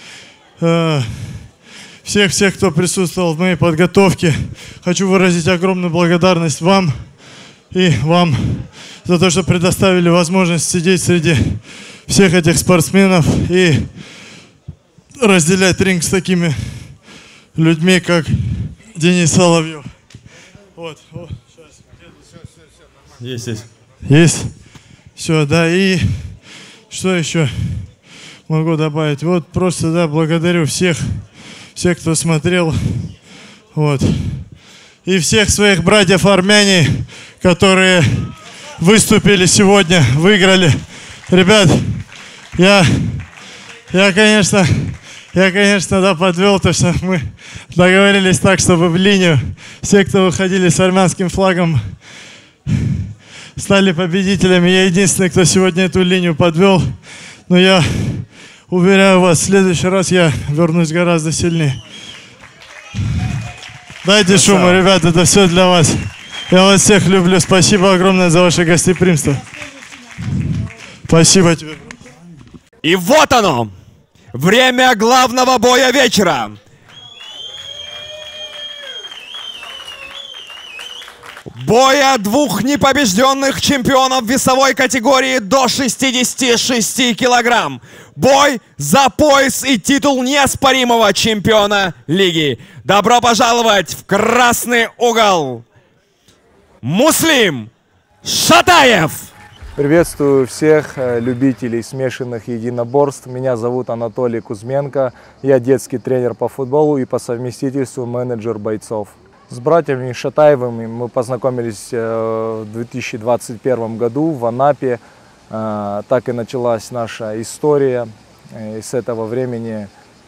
всех-всех, кто присутствовал в моей подготовке. Хочу выразить огромную благодарность вам и вам за то, что предоставили возможность сидеть среди всех этих спортсменов и разделять ринг с такими людьми, как Денис Соловьев. Вот. вот есть, есть. Есть. Все, да, и что еще могу добавить? Вот просто, да, благодарю всех, всех, кто смотрел, вот, и всех своих братьев армяне, которые выступили сегодня, выиграли. Ребят, я, я, конечно, я, конечно, да, подвел то, что мы договорились так, чтобы в линию все, кто выходили с армянским флагом, стали победителями. Я единственный, кто сегодня эту линию подвел. Но я уверяю вас, в следующий раз я вернусь гораздо сильнее. Дайте шуму, ребят, это все для вас. Я вас всех люблю. Спасибо огромное за ваше гостеприимство. Спасибо тебе. И вот оно! Время главного боя вечера. Боя двух непобежденных чемпионов весовой категории до шестидесяти шести килограмм. Бой за пояс и титул неоспоримого чемпиона лиги. Добро пожаловать в красный угол. Муслим Шатаев. Приветствую всех любителей смешанных единоборств. Меня зовут Анатолий Кузьменко. Я детский тренер по футболу и по совместительству менеджер бойцов. С братьями Шатаевыми мы познакомились в две тысячи двадцать первом году в Анапе. Так и началась наша история. И с этого времени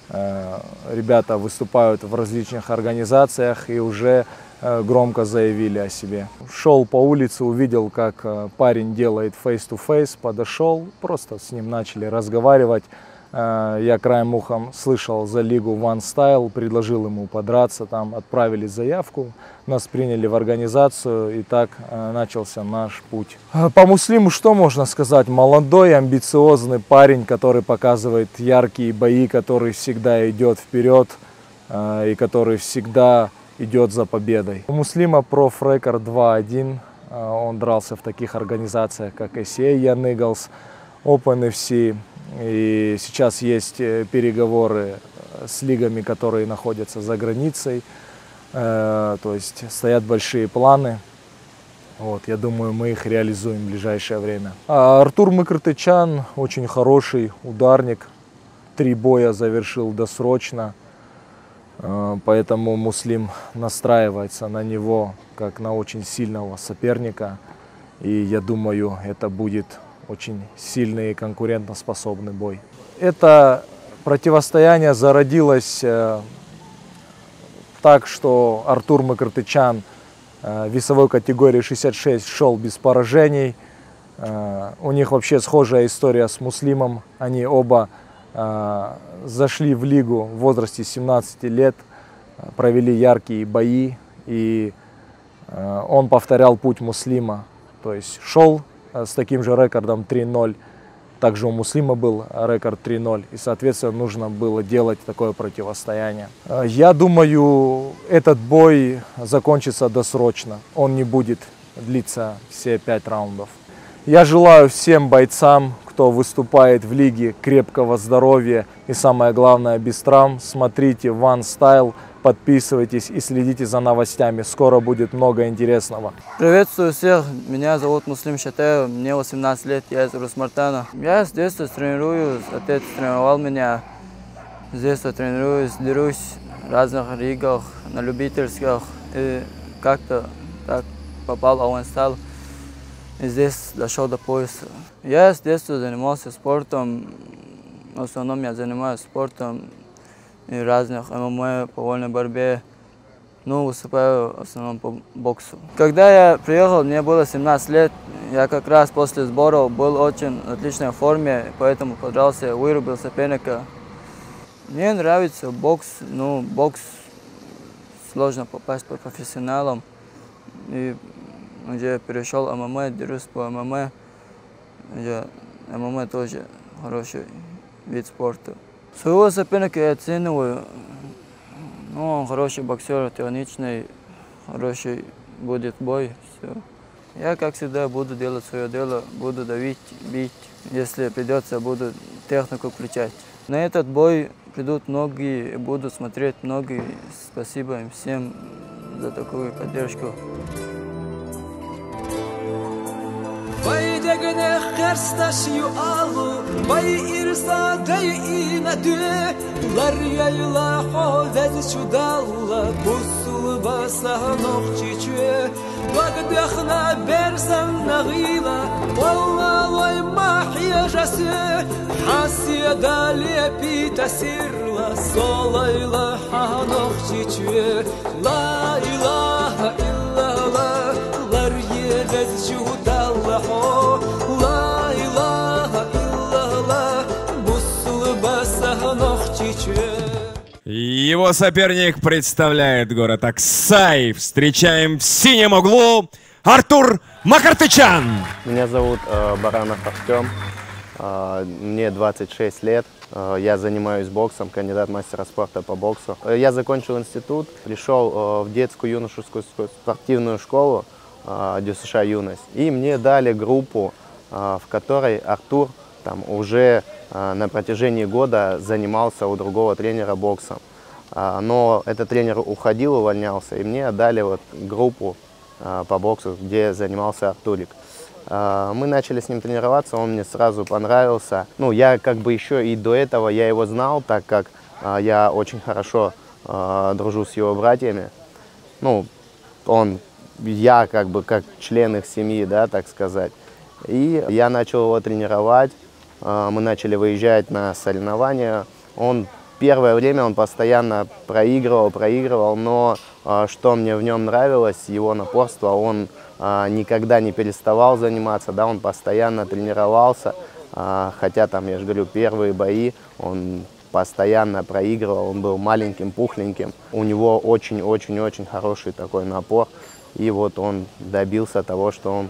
ребята выступают в различных организациях и уже громко заявили о себе. Шел по улице, увидел, как парень делает face-to-face, подошел, просто с ним начали разговаривать. Я краем ухом слышал за лигу One Style, предложил ему подраться, там отправили заявку, нас приняли в организацию, и так начался наш путь. По Муслиму что можно сказать? Молодой, амбициозный парень, который показывает яркие бои, который всегда идет вперед и который всегда идет за победой. У Муслима проф-рекорд два один, он дрался в таких организациях, как эс си эй Young Eagles, Open эф си. И сейчас есть переговоры с лигами, которые находятся за границей. Э, то есть стоят большие планы. Вот, я думаю, мы их реализуем в ближайшее время. А Артур Мыкртычан очень хороший ударник. Три боя завершил досрочно. Э, поэтому Муслим настраивается на него как на очень сильного соперника. И я думаю, это будет очень сильный и конкурентоспособный бой. Это противостояние зародилось э, так, что Артур Мыкртычан э, в весовой категории шестьдесят шесть шел без поражений. Э, у них вообще схожая история с Муслимом. Они оба э, зашли в лигу в возрасте семнадцати лет, провели яркие бои, и э, он повторял путь Муслима, то есть шел с таким же рекордом три ноль. Также у Муслима был рекорд три ноль. И, соответственно, нужно было делать такое противостояние. Я думаю, этот бой закончится досрочно. Он не будет длиться все пять раундов. Я желаю всем бойцам, кто выступает в лиге, крепкого здоровья и, самое главное, без травм. Смотрите One Style, подписывайтесь и следите за новостями. Скоро будет много интересного. Приветствую всех. Меня зовут Муслим Шатаев. Мне восемнадцать лет. Я из Урус-Мартана. Я с детства тренируюсь. Отец тренировал меня. С детства тренируюсь, дерусь в разных лигах, на любительских. И как-то так попал, а он стал и здесь дошел до пояса. Я с детства занимался спортом. В основном я занимаюсь спортом и разных ММА, по вольной борьбе. Ну, выступаю в основном по боксу. Когда я приехал, мне было семнадцать лет. Я как раз после сборов был в очень отличной форме, поэтому подрался, вырубил соперника. Мне нравится бокс. Ну, бокс сложно попасть по профессионалам. И уже перешел в ММА, дерусь по ММА. ММА тоже хороший вид спорта. Своего соперника я оцениваю. Ну, он хороший боксер, техничный, хороший будет бой. Все. Я, как всегда, буду делать свое дело, буду давить, бить. Если придется, буду технику включать. На этот бой придут многие, будут смотреть многие. Спасибо им всем за такую поддержку. Baydegene xerstaş yu alu Bay irsa deyine dü Lar yayla hovez çudalla Busul basa nokçiçü Bagdexna bersem nağila Valla loy mahiyajası Hasiyada lepi tasirla Solayla ha nokçiçü La ilaha illallah Lar yedez çudalla La ilaha illallah Busul basa nokçiçü. Его соперник представляет город Аксай. Встречаем в синем углу Артур Макартычан. Меня зовут э, Баранов Артем. Э, мне двадцать шесть лет. Э, я занимаюсь боксом, кандидат мастера спорта по боксу. Э, я закончил институт, пришел э, в детскую юношескую спортивную школу э, ДЮСШ «Юность». И мне дали группу, э, в которой Артур там, уже э, на протяжении года занимался у другого тренера боксом. Э, но этот тренер уходил, увольнялся, и мне отдали вот группу э, по боксу, где занимался Артурик. Э, мы начали с ним тренироваться, он мне сразу понравился. Ну, я как бы еще и до этого я его знал, так как э, я очень хорошо э, дружу с его братьями. Ну, он, я как бы как член их семьи, да, так сказать. И я начал его тренировать. Мы начали выезжать на соревнования. Он первое время он постоянно проигрывал, проигрывал, но что мне в нем нравилось, его напорство, он никогда не переставал заниматься, да, он постоянно тренировался, хотя там, я же говорю, первые бои он постоянно проигрывал, он был маленьким, пухленьким, у него очень-очень-очень хороший такой напор, и вот он добился того, что он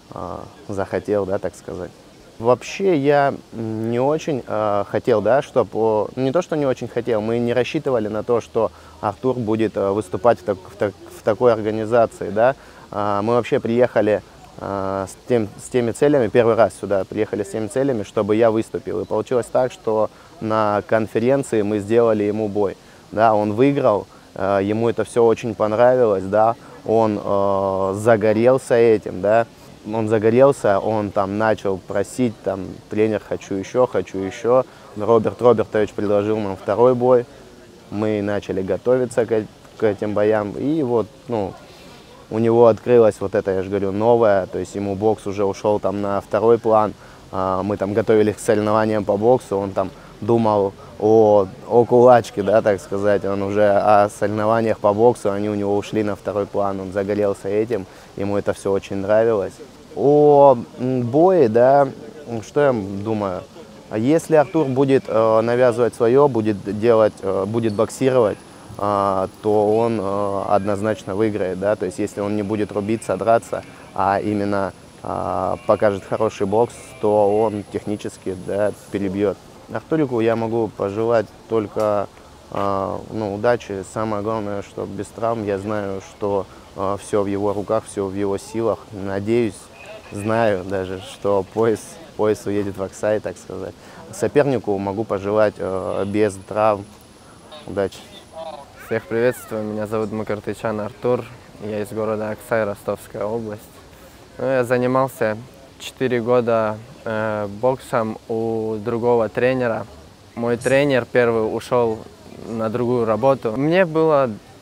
захотел, да, так сказать. Вообще я не очень э, хотел, да, чтобы, не то что не очень хотел, мы не рассчитывали на то, что Артур будет э, выступать в, так, в, так, в такой организации, да. Э, мы вообще приехали э, с, тем, с теми целями, первый раз сюда приехали с теми целями, чтобы я выступил. И получилось так, что на конференции мы сделали ему бой, да, он выиграл, э, ему это все очень понравилось, да, он э, загорелся этим, да. Он загорелся, он там начал просить, там, тренер, хочу еще, хочу еще. Роберт Робертович предложил нам второй бой. Мы начали готовиться к, к этим боям. И вот, ну, у него открылась вот это, я же говорю, новое. То есть ему бокс уже ушел там на второй план. Мы там готовились к соревнованиям по боксу. Он там думал о, о кулачке, да, так сказать. Он уже о соревнованиях по боксу, они у него ушли на второй план. Он загорелся этим, ему это все очень нравилось. О бое, да, что я думаю, если Артур будет э, навязывать свое, будет делать, э, будет боксировать, э, то он э, однозначно выиграет, да, то есть если он не будет рубиться, драться, а именно э, покажет хороший бокс, то он технически, да, перебьет. Артурику я могу пожелать только э, ну, удачи, самое главное, что без травм. Я знаю, что э, все в его руках, все в его силах, надеюсь, знаю даже, что пояс, пояс уедет в Аксай, так сказать. Сопернику могу пожелать э, без травм удачи. Всех приветствую, меня зовут Макартычан Артур, я из города Аксай, Ростовская область. Ну, я занимался четыре года э, боксом у другого тренера. Мой тренер первый ушел на другую работу. Мне было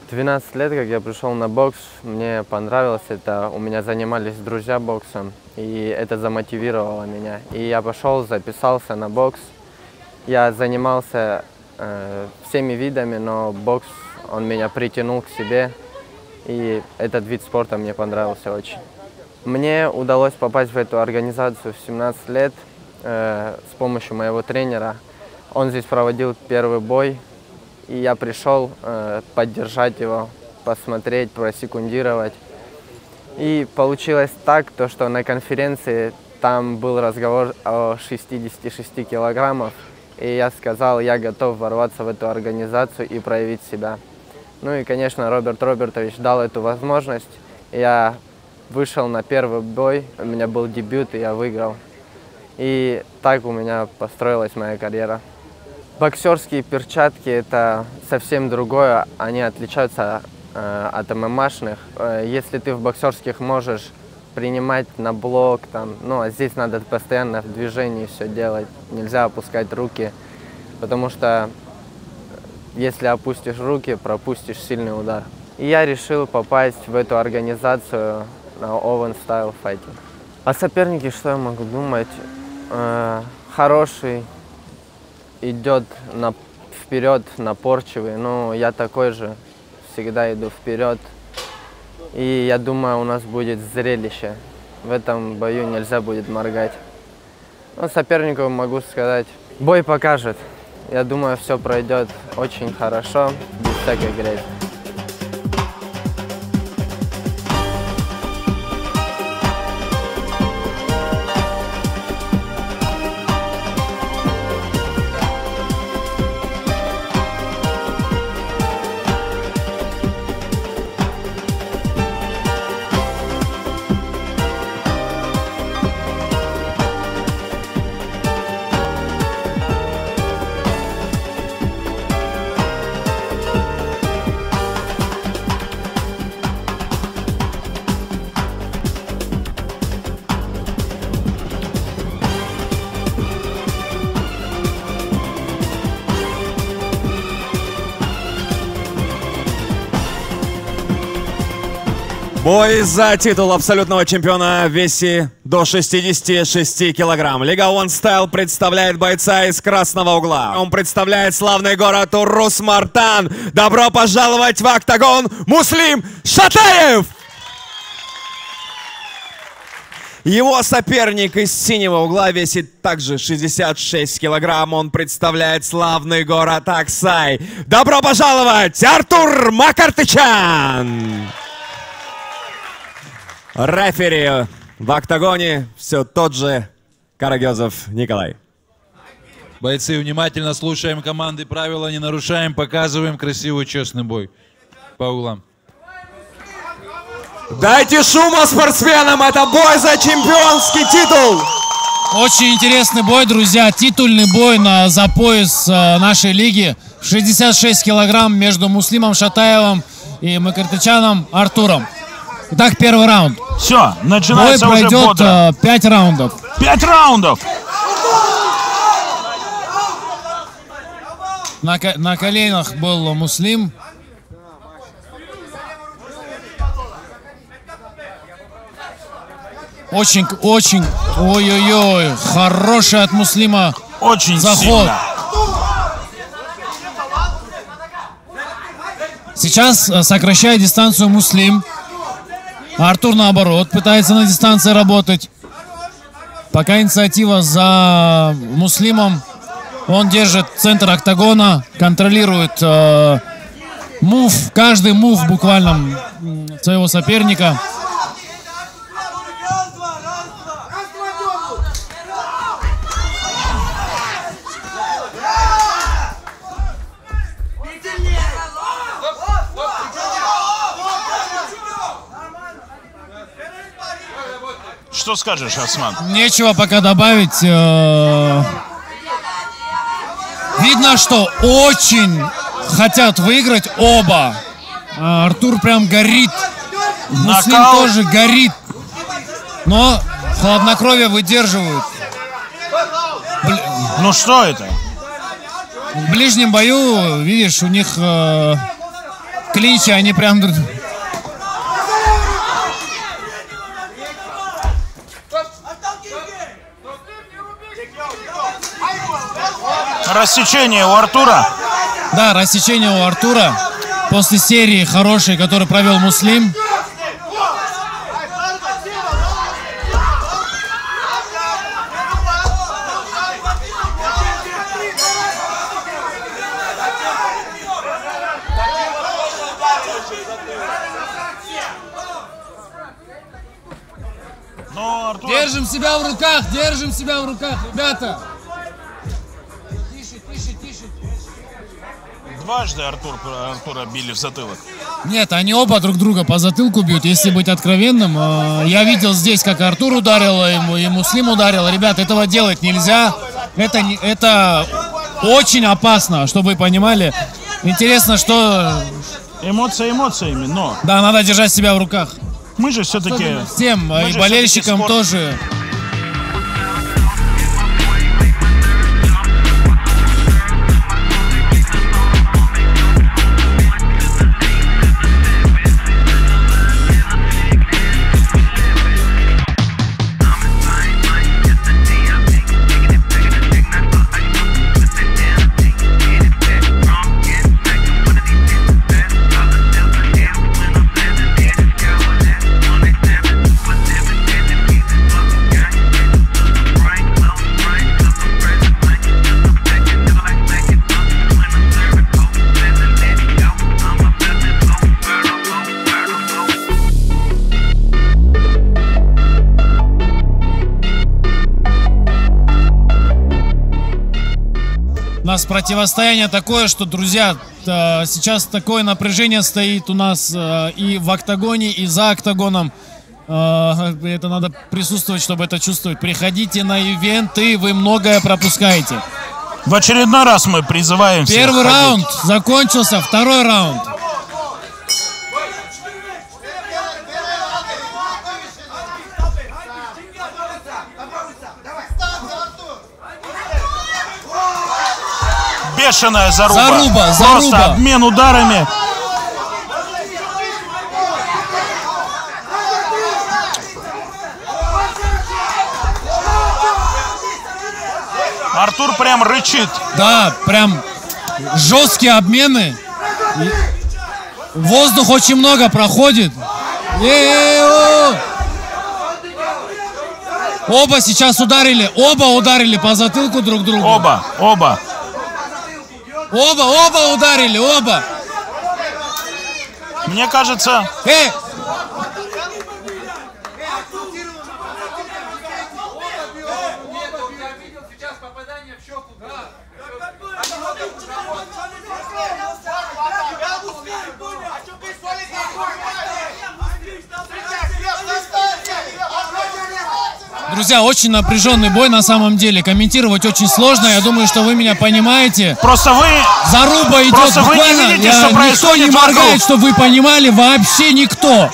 двенадцать лет, как я пришел на бокс, мне понравилось это. У меня занимались друзья боксом, и это замотивировало меня. И я пошел, записался на бокс. Я занимался э, всеми видами, но бокс, он меня притянул к себе. И этот вид спорта мне понравился очень. Мне удалось попасть в эту организацию в семнадцать лет э, с помощью моего тренера. Он здесь проводил первый бой. И я пришел э, поддержать его, посмотреть, просекундировать. И получилось так, то, что на конференции там был разговор о шестидесяти шести килограммах. И я сказал, я готов ворваться в эту организацию и проявить себя. Ну и, конечно, Роберт Робертович дал эту возможность. Я вышел на первый бой, у меня был дебют, и я выиграл. И так у меня построилась моя карьера. Боксерские перчатки – это совсем другое, они отличаются э, от эм эм а-шных. Э, если ты в боксерских можешь принимать на блок, там, ну, а здесь надо постоянно в движении все делать, нельзя опускать руки, потому что если опустишь руки, пропустишь сильный удар. И я решил попасть в эту организацию на Owen Style Fighting. О сопернике что я могу думать? Э, хороший. Идет на, вперед, напорчивый, но я такой же, всегда иду вперед. И я думаю, у нас будет зрелище. В этом бою нельзя будет моргать. Ну, сопернику могу сказать, бой покажет. Я думаю, все пройдет очень хорошо, без всякой грязи. Бой за титул абсолютного чемпиона в весе до шестидесяти шести килограмм. Лига One Style представляет бойца из красного угла. Он представляет славный город Урус-Мартан. Добро пожаловать в октагон, Муслим Шатаев! Его соперник из синего угла весит также шестьдесят шесть килограмм. Он представляет славный город Аксай. Добро пожаловать, Артур Макартычан! Рефери в октагоне все тот же Карагезов Николай. Бойцы, внимательно слушаем команды, правила не нарушаем, показываем красивый честный бой по углам. Дайте шума спортсменам, это бой за чемпионский титул! Очень интересный бой, друзья, титульный бой на, за пояс э, нашей лиги. шестьдесят шесть килограмм между Муслимом Шатаевым и Макартычаном Артуром. Итак, первый раунд. Все, начинается бой уже пройдет бодро. пять раундов. Пять раундов! На, на коленях был Муслим. Очень, очень, ой-ой-ой, хороший от Муслима очень заход. Сильно. Сейчас сокращает дистанцию Муслим. Артур, наоборот, пытается на дистанции работать. Пока инициатива за Муслимом. Он держит центр октагона, контролирует э, мув, каждый мув буквально своего соперника. Что скажешь, Осман? Нечего пока добавить. Видно, что очень хотят выиграть оба. Артур прям горит. Муслим тоже горит. Но хладнокровие выдерживают. Бли... Ну что это? В ближнем бою, видишь, у них э, клинче, они прям... Рассечение у Артура. Да, рассечение у Артура. После серии хорошей, которую провел Муслим. Держим себя в руках, держим себя в руках, ребята. Тише, тише, тише. Дважды Артур, Артура били в затылок. Нет, они оба друг друга по затылку бьют, если быть откровенным. Я видел здесь, как Артур ударил, и Муслим ударил. Ребят, этого делать нельзя. Это, это очень опасно, чтобы вы понимали. Интересно, что... Эмоции эмоциями, но... Да, надо держать себя в руках. Мы же все-таки... Всем, и болельщикам тоже. У нас противостояние такое, что, друзья, сейчас такое напряжение стоит у нас и в октагоне, и за октагоном. Это надо присутствовать, чтобы это чувствовать. Приходите на ивенты, вы многое пропускаете. В очередной раз мы призываем всех Первый ходить. раунд закончился, второй раунд. Бешеная заруба. Заруба, Просто заруба. обмен ударами. Артур прям рычит. Да, прям жесткие обмены. Воздух очень много проходит. Е-е-е-о! Оба сейчас ударили, оба ударили по затылку друг другу. Оба, оба. Оба, оба ударили, оба. Мне кажется... Эй! Друзья, очень напряженный бой на самом деле. Комментировать очень сложно. Я думаю, что вы меня понимаете. Просто вы... Заруба идет Просто вы буквально. не видите, Я, что никто происходит не моргает, вокруг. чтобы вы понимали. Вообще никто.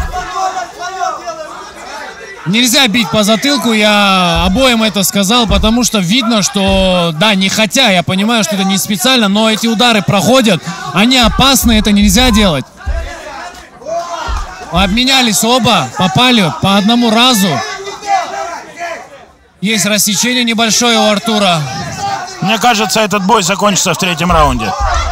Нельзя бить по затылку. Я обоим это сказал, потому что видно, что... Да, не хотя. Я понимаю, что это не специально, но эти удары проходят. Они опасны, это нельзя делать. Обменялись оба. Попали по одному разу. Есть рассечение небольшое у Артура. Мне кажется, этот бой закончится в третьем раунде.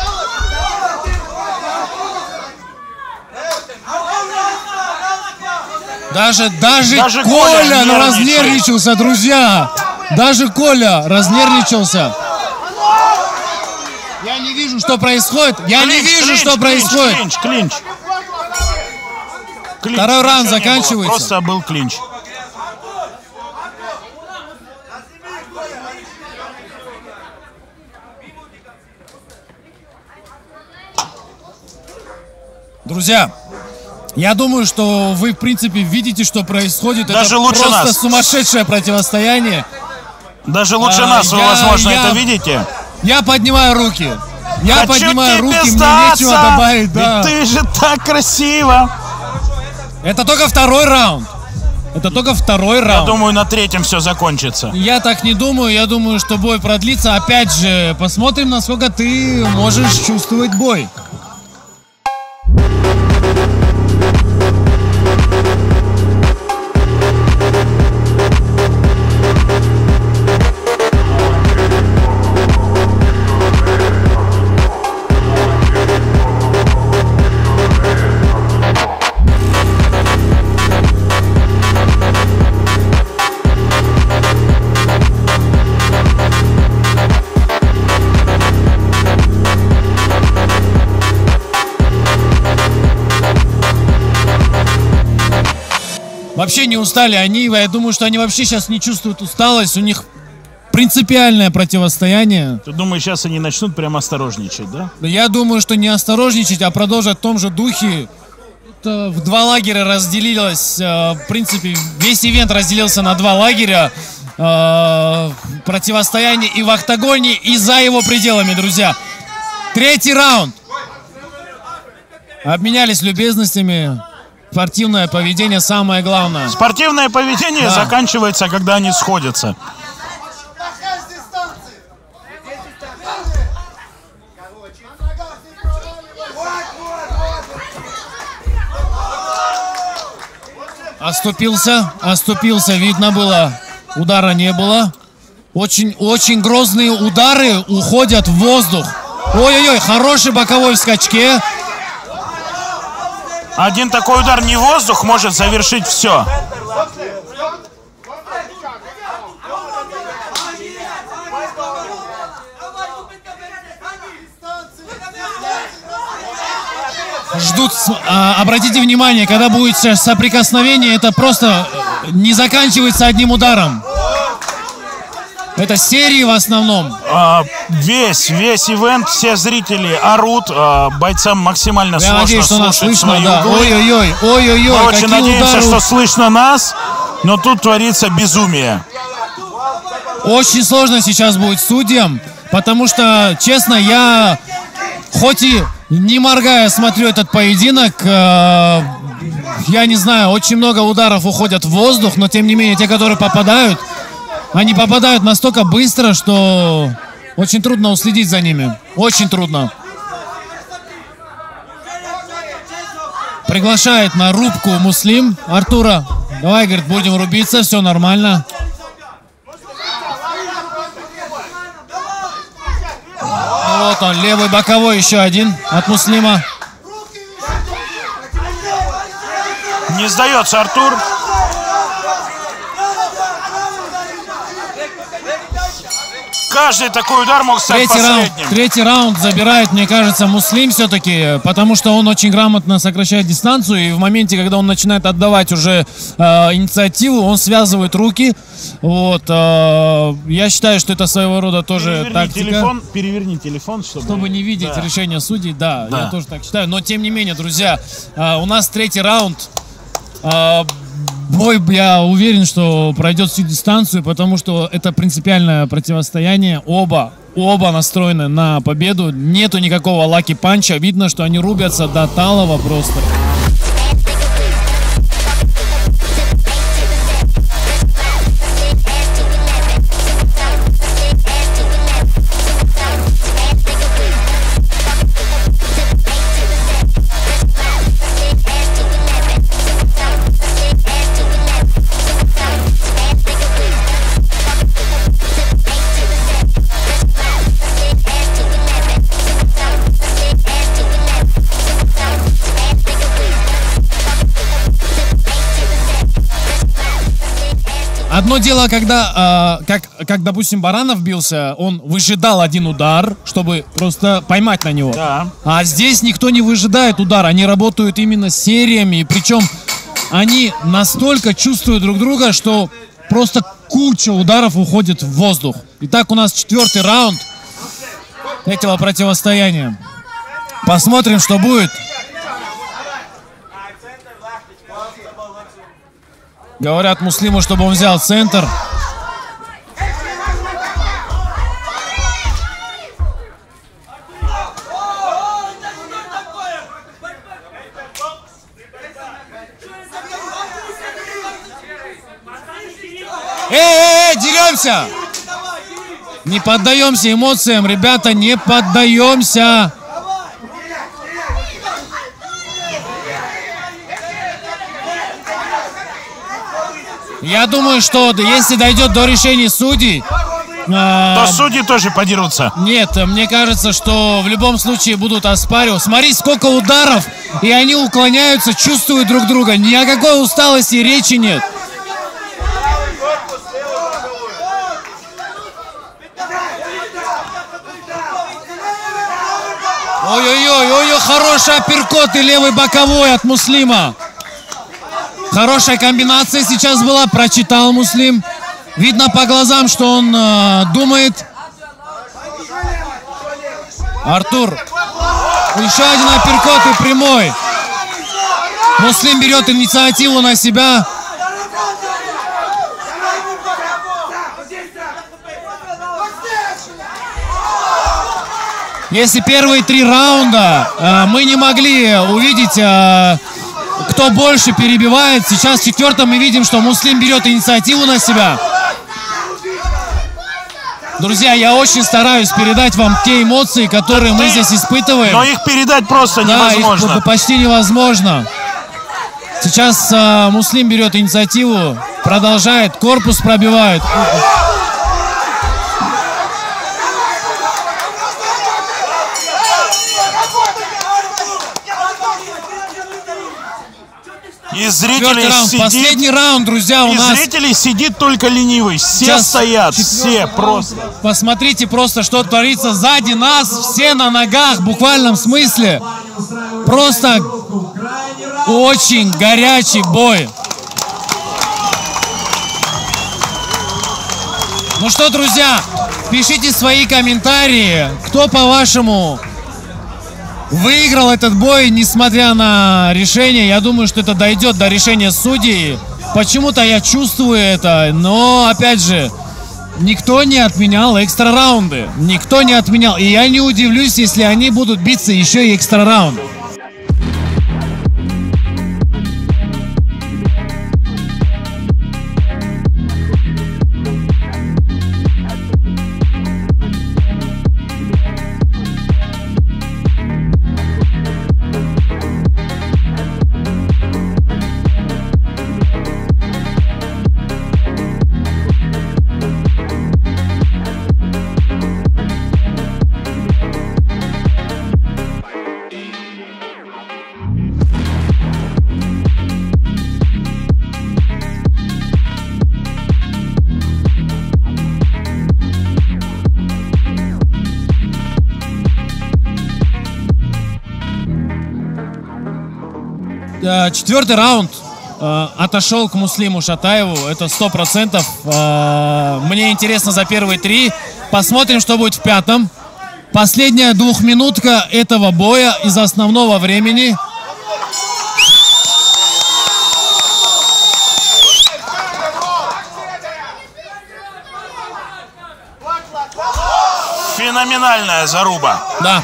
Даже, даже, Даже Коля, Коля ну, нервничает. разнервничался, друзья. Даже Коля разнервничался. Я не вижу, что происходит. Я Клинч, не вижу, клинч, что клинч, происходит. Клинч, клинч. Клинч. Второй раунд Ничего не было, заканчивается. Просто был клинч. Друзья, я думаю, что вы, в принципе, видите, что происходит. Даже это лучше просто нас. сумасшедшее противостояние. Даже лучше А, нас, вы, я- возможно, я- это видите. Я поднимаю руки. Я Хочу поднимаю тебе руки, мне сдаться, нечего добавить. Да. ведь ты же так красиво. Это только второй раунд. Это только второй Я раунд. думаю, на третьем все закончится. Я так не думаю. Я думаю, что бой продлится. Опять же, посмотрим, насколько ты можешь чувствовать бой. вообще не устали. Они, я думаю, что они вообще сейчас не чувствуют усталость. У них принципиальное противостояние. Ты думаешь, сейчас они начнут прям осторожничать, да? Я думаю, что не осторожничать, а продолжать в том же духе. Тут, э, в два лагеря разделилось, э, в принципе, весь ивент разделился на два лагеря. Э, противостояние и в октагоне, и за его пределами, друзья. Третий раунд. Обменялись любезностями. Спортивное поведение самое главное. Спортивное поведение Да. заканчивается, когда они сходятся. Оступился, оступился, видно было, удара не было. Очень, очень грозные удары уходят в воздух. Ой-ой-ой, хороший боковой в скачке. Один такой удар не в воздух может завершить все. Ждут, а, обратите внимание, когда будет сейчас соприкосновение, это просто не заканчивается одним ударом. Это серии в основном. А, весь, весь ивент, все зрители орут, а, бойцам максимально Я сложно надеюсь, что нас слушать слышно, свои да. углы. Ой-ой-ой, ой-ой-ой, Мы очень какие надеемся, удары. что слышно нас, но тут творится безумие. Очень сложно сейчас будет судьям, потому что, честно, я хоть и не моргая смотрю этот поединок, э, я не знаю, очень много ударов уходят в воздух, но тем не менее, те, которые попадают, они попадают настолько быстро, что очень трудно уследить за ними. Очень трудно. Приглашает на рубку Муслим Артура. Давай, говорит, будем рубиться, все нормально. Вот он, левый боковой, еще один от Муслима. Не сдается Артур. Каждый такой удар мог стать Третий раунд, последним. третий раунд забирает, мне кажется, Муслим все-таки, потому что он очень грамотно сокращает дистанцию, и в моменте, когда он начинает отдавать уже э, инициативу, он связывает руки. Вот, э, я считаю, что это своего рода тоже Переверни тактика. телефон, переверни телефон, чтобы, Чтобы не видеть Да. решение судей, да, Да. я тоже так считаю. Но тем не менее, друзья, э, у нас третий раунд. Э, Бой, я уверен, что пройдет всю дистанцию, потому что это принципиальное противостояние. Оба, оба настроены на победу. Нету никакого лаки-панча. Видно, что они рубятся до талого просто. Одно дело, когда, э, как, как, допустим, Баранов бился, он выжидал один удар, чтобы просто поймать на него. Да. А здесь никто не выжидает удар, они работают именно сериями, причем они настолько чувствуют друг друга, что просто куча ударов уходит в воздух. Итак, у нас четвертый раунд этого противостояния. Посмотрим, что будет. Говорят Муслиму, чтобы он взял центр. Эй, эй, эй, деремся! Не поддаемся эмоциям, ребята, не поддаемся! Я думаю, что если дойдет до решения судей... То судьи тоже подерутся. Нет, мне кажется, что в любом случае будут оспаривать. Смотри, сколько ударов, и они уклоняются, чувствуют друг друга. Ни о какой усталости речи нет. Ой-ой-ой, ой-ой, хороший апперкот и левый боковой от Муслима. Хорошая комбинация сейчас была, прочитал Муслим. Видно по глазам, что он э, думает. Артур. Еще один апперкот и прямой. Муслим берет инициативу на себя. Если первые три раунда э, мы не могли увидеть, э, кто больше перебивает, сейчас в четвертом мы видим, что Муслим берет инициативу на себя. Друзья, я очень стараюсь передать вам те эмоции, которые мы здесь испытываем. Но их передать просто да, невозможно. Их почти невозможно. Сейчас э, Муслим берет инициативу, продолжает, корпус пробивает. И зрители раунд, сидит, последний раунд, друзья, у и нас. зрители сидит только ленивый. Все Сейчас стоят, все раунд. просто. Посмотрите просто, что творится сзади нас. Все на ногах, в буквальном смысле. Просто очень горячий бой. Ну что, друзья, пишите свои комментарии. Кто, по-вашему, выиграл этот бой, несмотря на решение? Я думаю, что это дойдет до решения судей. Почему-то я чувствую это, но, опять же, никто не отменял экстра раунды. Никто не отменял. И я не удивлюсь, если они будут биться еще и экстра раунд. Четвертый раунд э, отошел к Муслиму Шатаеву, это сто процентов. Э, мне интересно за первые три. Посмотрим, что будет в пятом. Последняя двухминутка этого боя из основного времени. Феноменальная заруба. Да.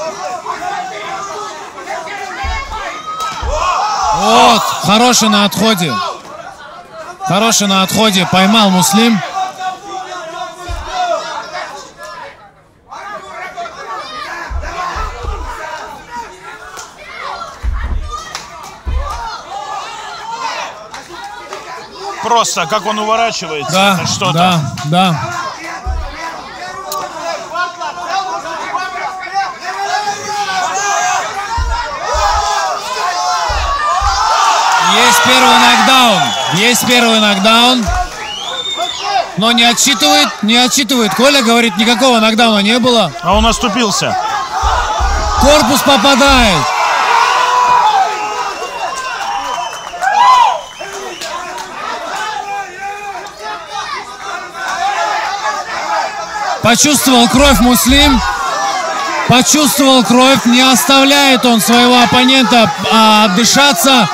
Вот, хороший на отходе. Хороший на отходе. Поймал Муслим. Просто, как он уворачивается, Да, это что-то. да, да. Есть первый нокдаун. Есть первый нокдаун. Но не отсчитывает, не отсчитывает. Коля говорит, никакого нокдауна не было. А он оступился. Корпус попадает. Почувствовал кровь Муслим. Почувствовал кровь. Не оставляет он своего оппонента а, отдышаться.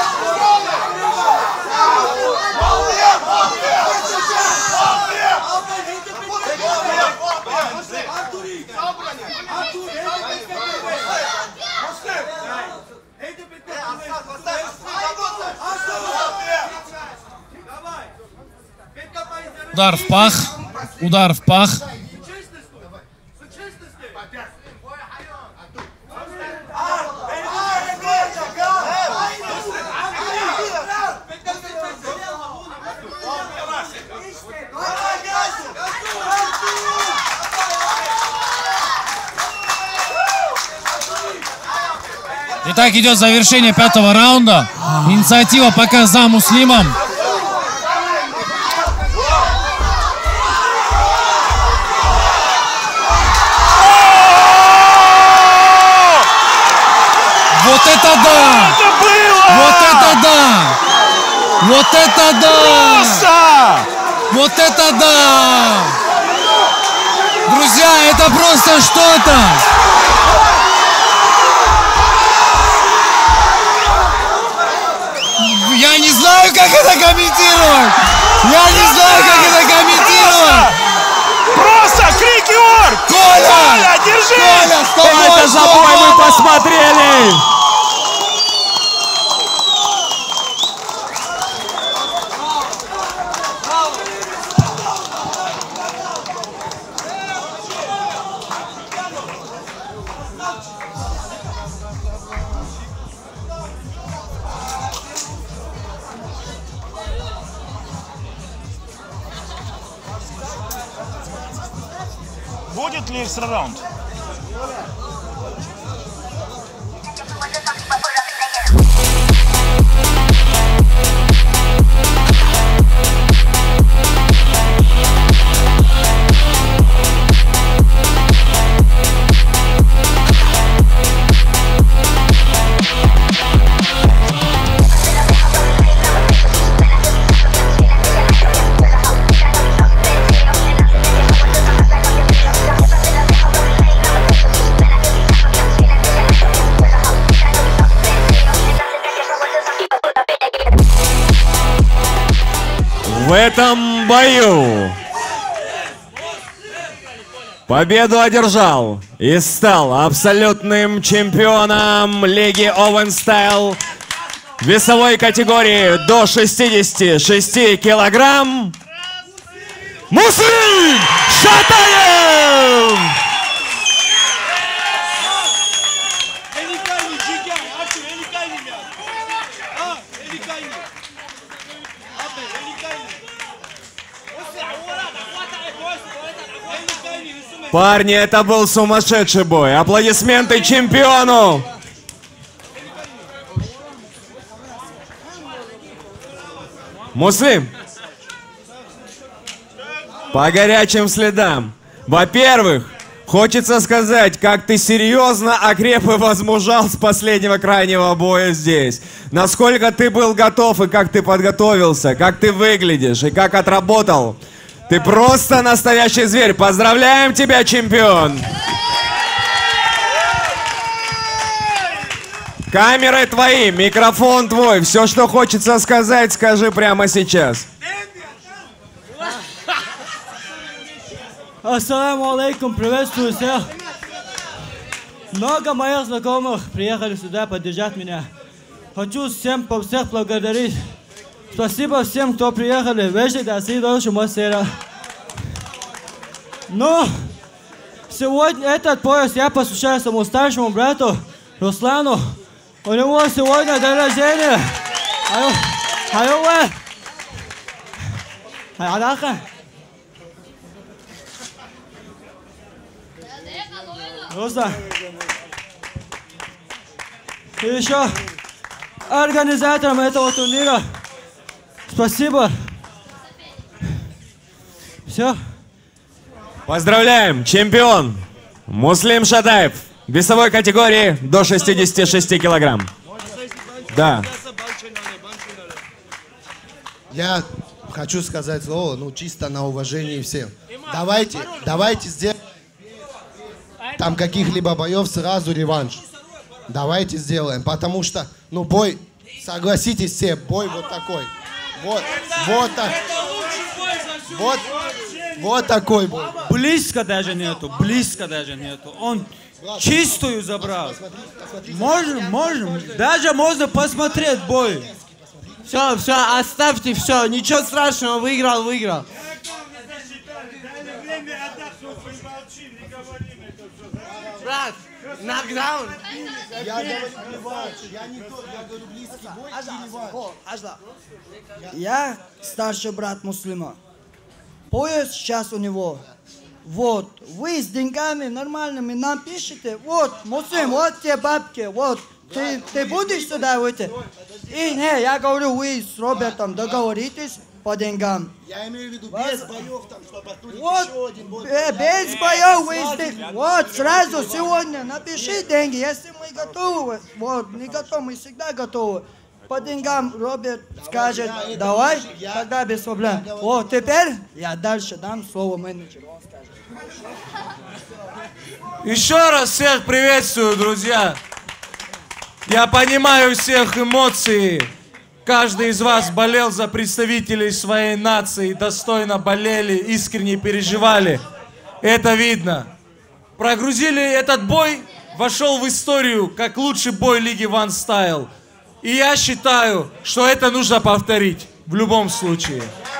Удар в пах. Удар в пах. Итак, идет завершение пятого раунда. Инициатива пока за Муслимом. Вот это да! Это было! Вот это да! Вот это да! Вот это да! Друзья, это просто что-то! Я не знаю, как это комментировать! Я не знаю, как это комментировать! Просто крики ор! Коля! Коля, держи! Коля, с тобой, Это с за тобой! бой мы посмотрели! Будет ли экстра раунд? В этом бою победу одержал и стал абсолютным чемпионом Лиги Owen Style весовой категории до шестидесяти шести килограмм Муслим Шатаев! Парни, это был сумасшедший бой. Аплодисменты чемпиону! Муслим, по горячим следам. Во-первых, хочется сказать, как ты серьезно окреп и возмужал с последнего крайнего боя здесь. Насколько ты был готов и как ты подготовился, как ты выглядишь и как отработал. Ты просто настоящий зверь. Поздравляем тебя, чемпион! Камеры твои, микрофон твой. Все, что хочется сказать, скажи прямо сейчас. Ассаламу алейкум, приветствую всех. Много моих знакомых приехали сюда поддержать меня. Хочу всем по всех благодарить. Спасибо всем, кто приехали. Вещи да си дольше мастера. Но сегодня этот пояс я посвящаю своему старшему брату Руслану. У него сегодня день рождения. Алло, алло, алло. Руслан. И еще организаторам этого турнира спасибо. Все. Поздравляем, чемпион Муслим Шатаев весовой категории до шестидесяти шести килограмм. Да. Я хочу сказать слово, ну чисто на уважение всем. Давайте, давайте сделаем там каких-либо боев сразу реванш. Давайте сделаем, потому что, ну бой, согласитесь все, бой вот такой. Вот, вот так. Вот, вот такой бой. Близко даже нету, близко даже нету. Он чистую забрал. Можем, можем. Даже можно посмотреть бой. Все, все, оставьте, все. Ничего страшного, выиграл, выиграл. Брат, нокдаун. Я говорю реванш, я не тот, я говорю близкий бой и реванш. Я старший брат Муслима. Пояс сейчас у него. Вот, вы с деньгами нормальными нам пишите. Вот, Муслим, вот те бабки, вот. Ты, ты будешь сюда выйти? И не, я говорю, вы с Робертом договоритесь по деньгам. Я имею в виду без боев, там, чтобы оттуда Вот, еще один бой. э, без боев вы здесь. Вот, сразу сегодня напиши деньги, если мы готовы. Вот, не готовы, мы всегда готовы. по деньгам Роберт скажет, давай, тогда без проблем. Вот теперь я дальше дам слово менеджеру. Он скажет. Еще раз всех приветствую, друзья. Я понимаю всех эмоций. Каждый из вас болел за представителей своей нации, достойно болели, искренне переживали. Это видно. Прогрузили этот бой, вошел в историю как лучший бой лиги One Style. И я считаю, что это нужно повторить в любом случае.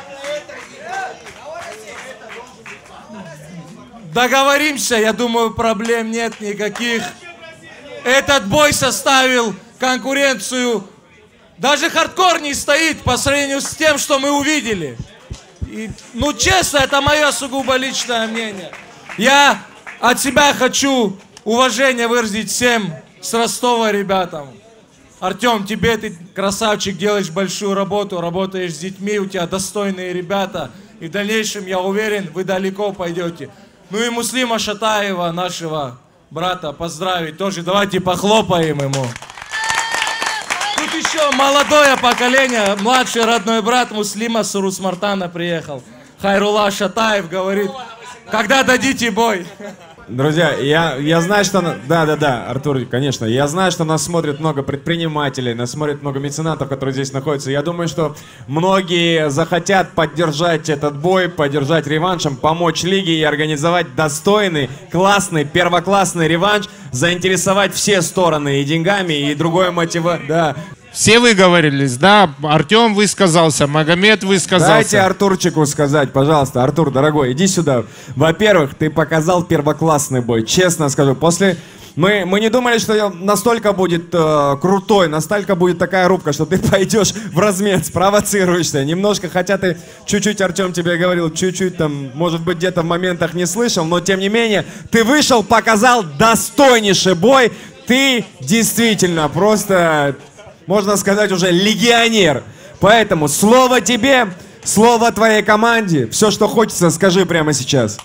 Договоримся, я думаю, проблем нет никаких. Этот бой составил конкуренцию. Даже хардкор не стоит по сравнению с тем, что мы увидели. И, ну, честно, это мое сугубо личное мнение. Я от себя хочу уважение выразить всем с Ростова ребятам. Артем, тебе ты красавчик, делаешь большую работу, работаешь с детьми, у тебя достойные ребята. И в дальнейшем, я уверен, вы далеко пойдете. Ну и Муслима Шатаева, нашего брата, поздравить тоже. Давайте похлопаем ему. Тут еще молодое поколение, младший родной брат Муслима Сурусмартана приехал. Хайрула Шатаев говорит, когда дадите бой? Друзья, я, я знаю, что... Да, да, да, Артур, конечно. Я знаю, что нас смотрит много предпринимателей, нас смотрит много меценатов, которые здесь находятся. Я думаю, что многие захотят поддержать этот бой, поддержать реваншем, помочь лиге и организовать достойный, классный, первоклассный реванш, заинтересовать все стороны и деньгами, и другой мотива... Да. Все выговорились, да? Артем высказался, Магомед высказался. Дайте Артурчику сказать, пожалуйста. Артур, дорогой, иди сюда. Во-первых, ты показал первоклассный бой, честно скажу. После... Мы, мы не думали, что настолько будет э, крутой, настолько будет такая рубка, что ты пойдешь в размен, спровоцируешься. Немножко, хотя ты чуть-чуть, Артем тебе говорил, чуть-чуть там, может быть, где-то в моментах не слышал, но тем не менее, ты вышел, показал достойнейший бой. Ты действительно просто... Можно сказать, уже легионер. Поэтому слово тебе, слово твоей команде. Все, что хочется, скажи прямо сейчас.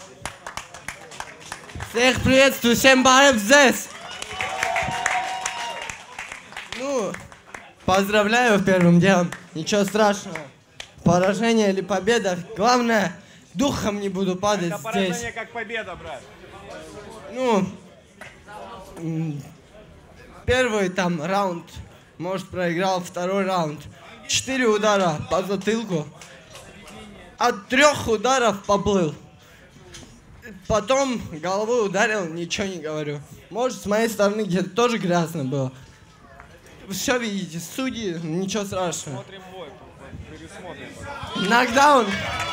Всех приветствую, всем барев здесь. Ну, поздравляю первым делом. Ничего страшного. Поражение или победа. Главное, духом не буду падать это здесь. Поражение как победа, брат. Ну, первый там раунд. Может, проиграл второй раунд. Четыре удара по затылку. От трех ударов поплыл. Потом головой ударил, ничего не говорю. Может, с моей стороны где-то тоже грязно было. Все видите, судьи, ничего страшного. Смотрим бой, пересмотрим. Нокдаун.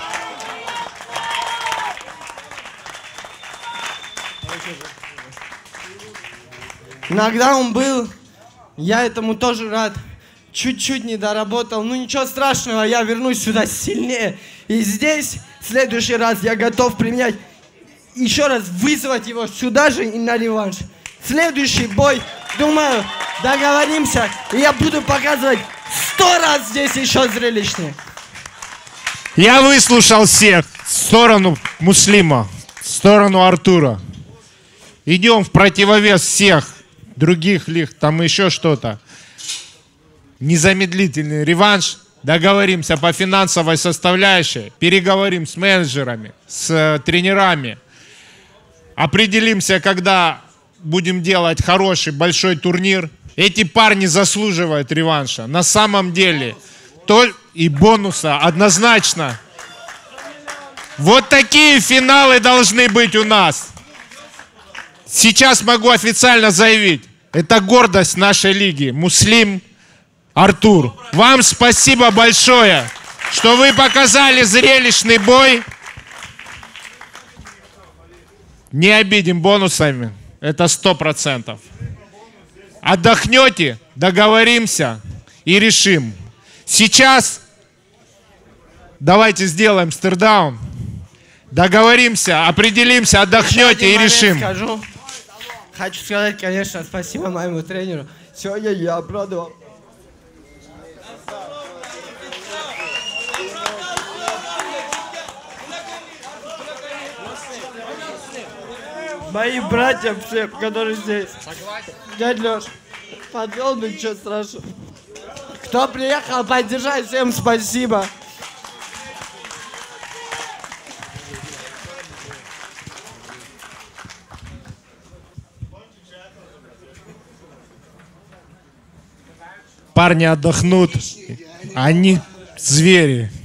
Нокдаун был. Я этому тоже рад. Чуть-чуть не доработал. Ну ничего страшного, я вернусь сюда сильнее. И здесь, в следующий раз, я готов применять, еще раз вызвать его сюда же и на реванш. Следующий бой, думаю, договоримся. И я буду показывать сто раз здесь еще зрелищнее. Я выслушал всех. В сторону Муслима, в сторону Артура. Идем в противовес всех других лиг, там еще что-то. Незамедлительный реванш. Договоримся по финансовой составляющей. Переговорим с менеджерами, с э, тренерами. Определимся, когда будем делать хороший большой турнир. Эти парни заслуживают реванша. На самом деле. То и бонуса однозначно. Вот такие финалы должны быть у нас. Сейчас могу официально заявить, это гордость нашей лиги. Муслим, Артур. Вам спасибо большое, что вы показали зрелищный бой. Не обидим бонусами, это сто процентов. Отдохнете, договоримся и решим. Сейчас давайте сделаем стирдаун. Договоримся, определимся, отдохнете и решим. Скажу. Хочу сказать, конечно, спасибо моему тренеру. Сегодня я обрадовал. Мои братья все, которые здесь. Дядь Леш, подвел, но ничего страшного. Кто приехал поддержать, всем спасибо. Парни отдохнут, они звери.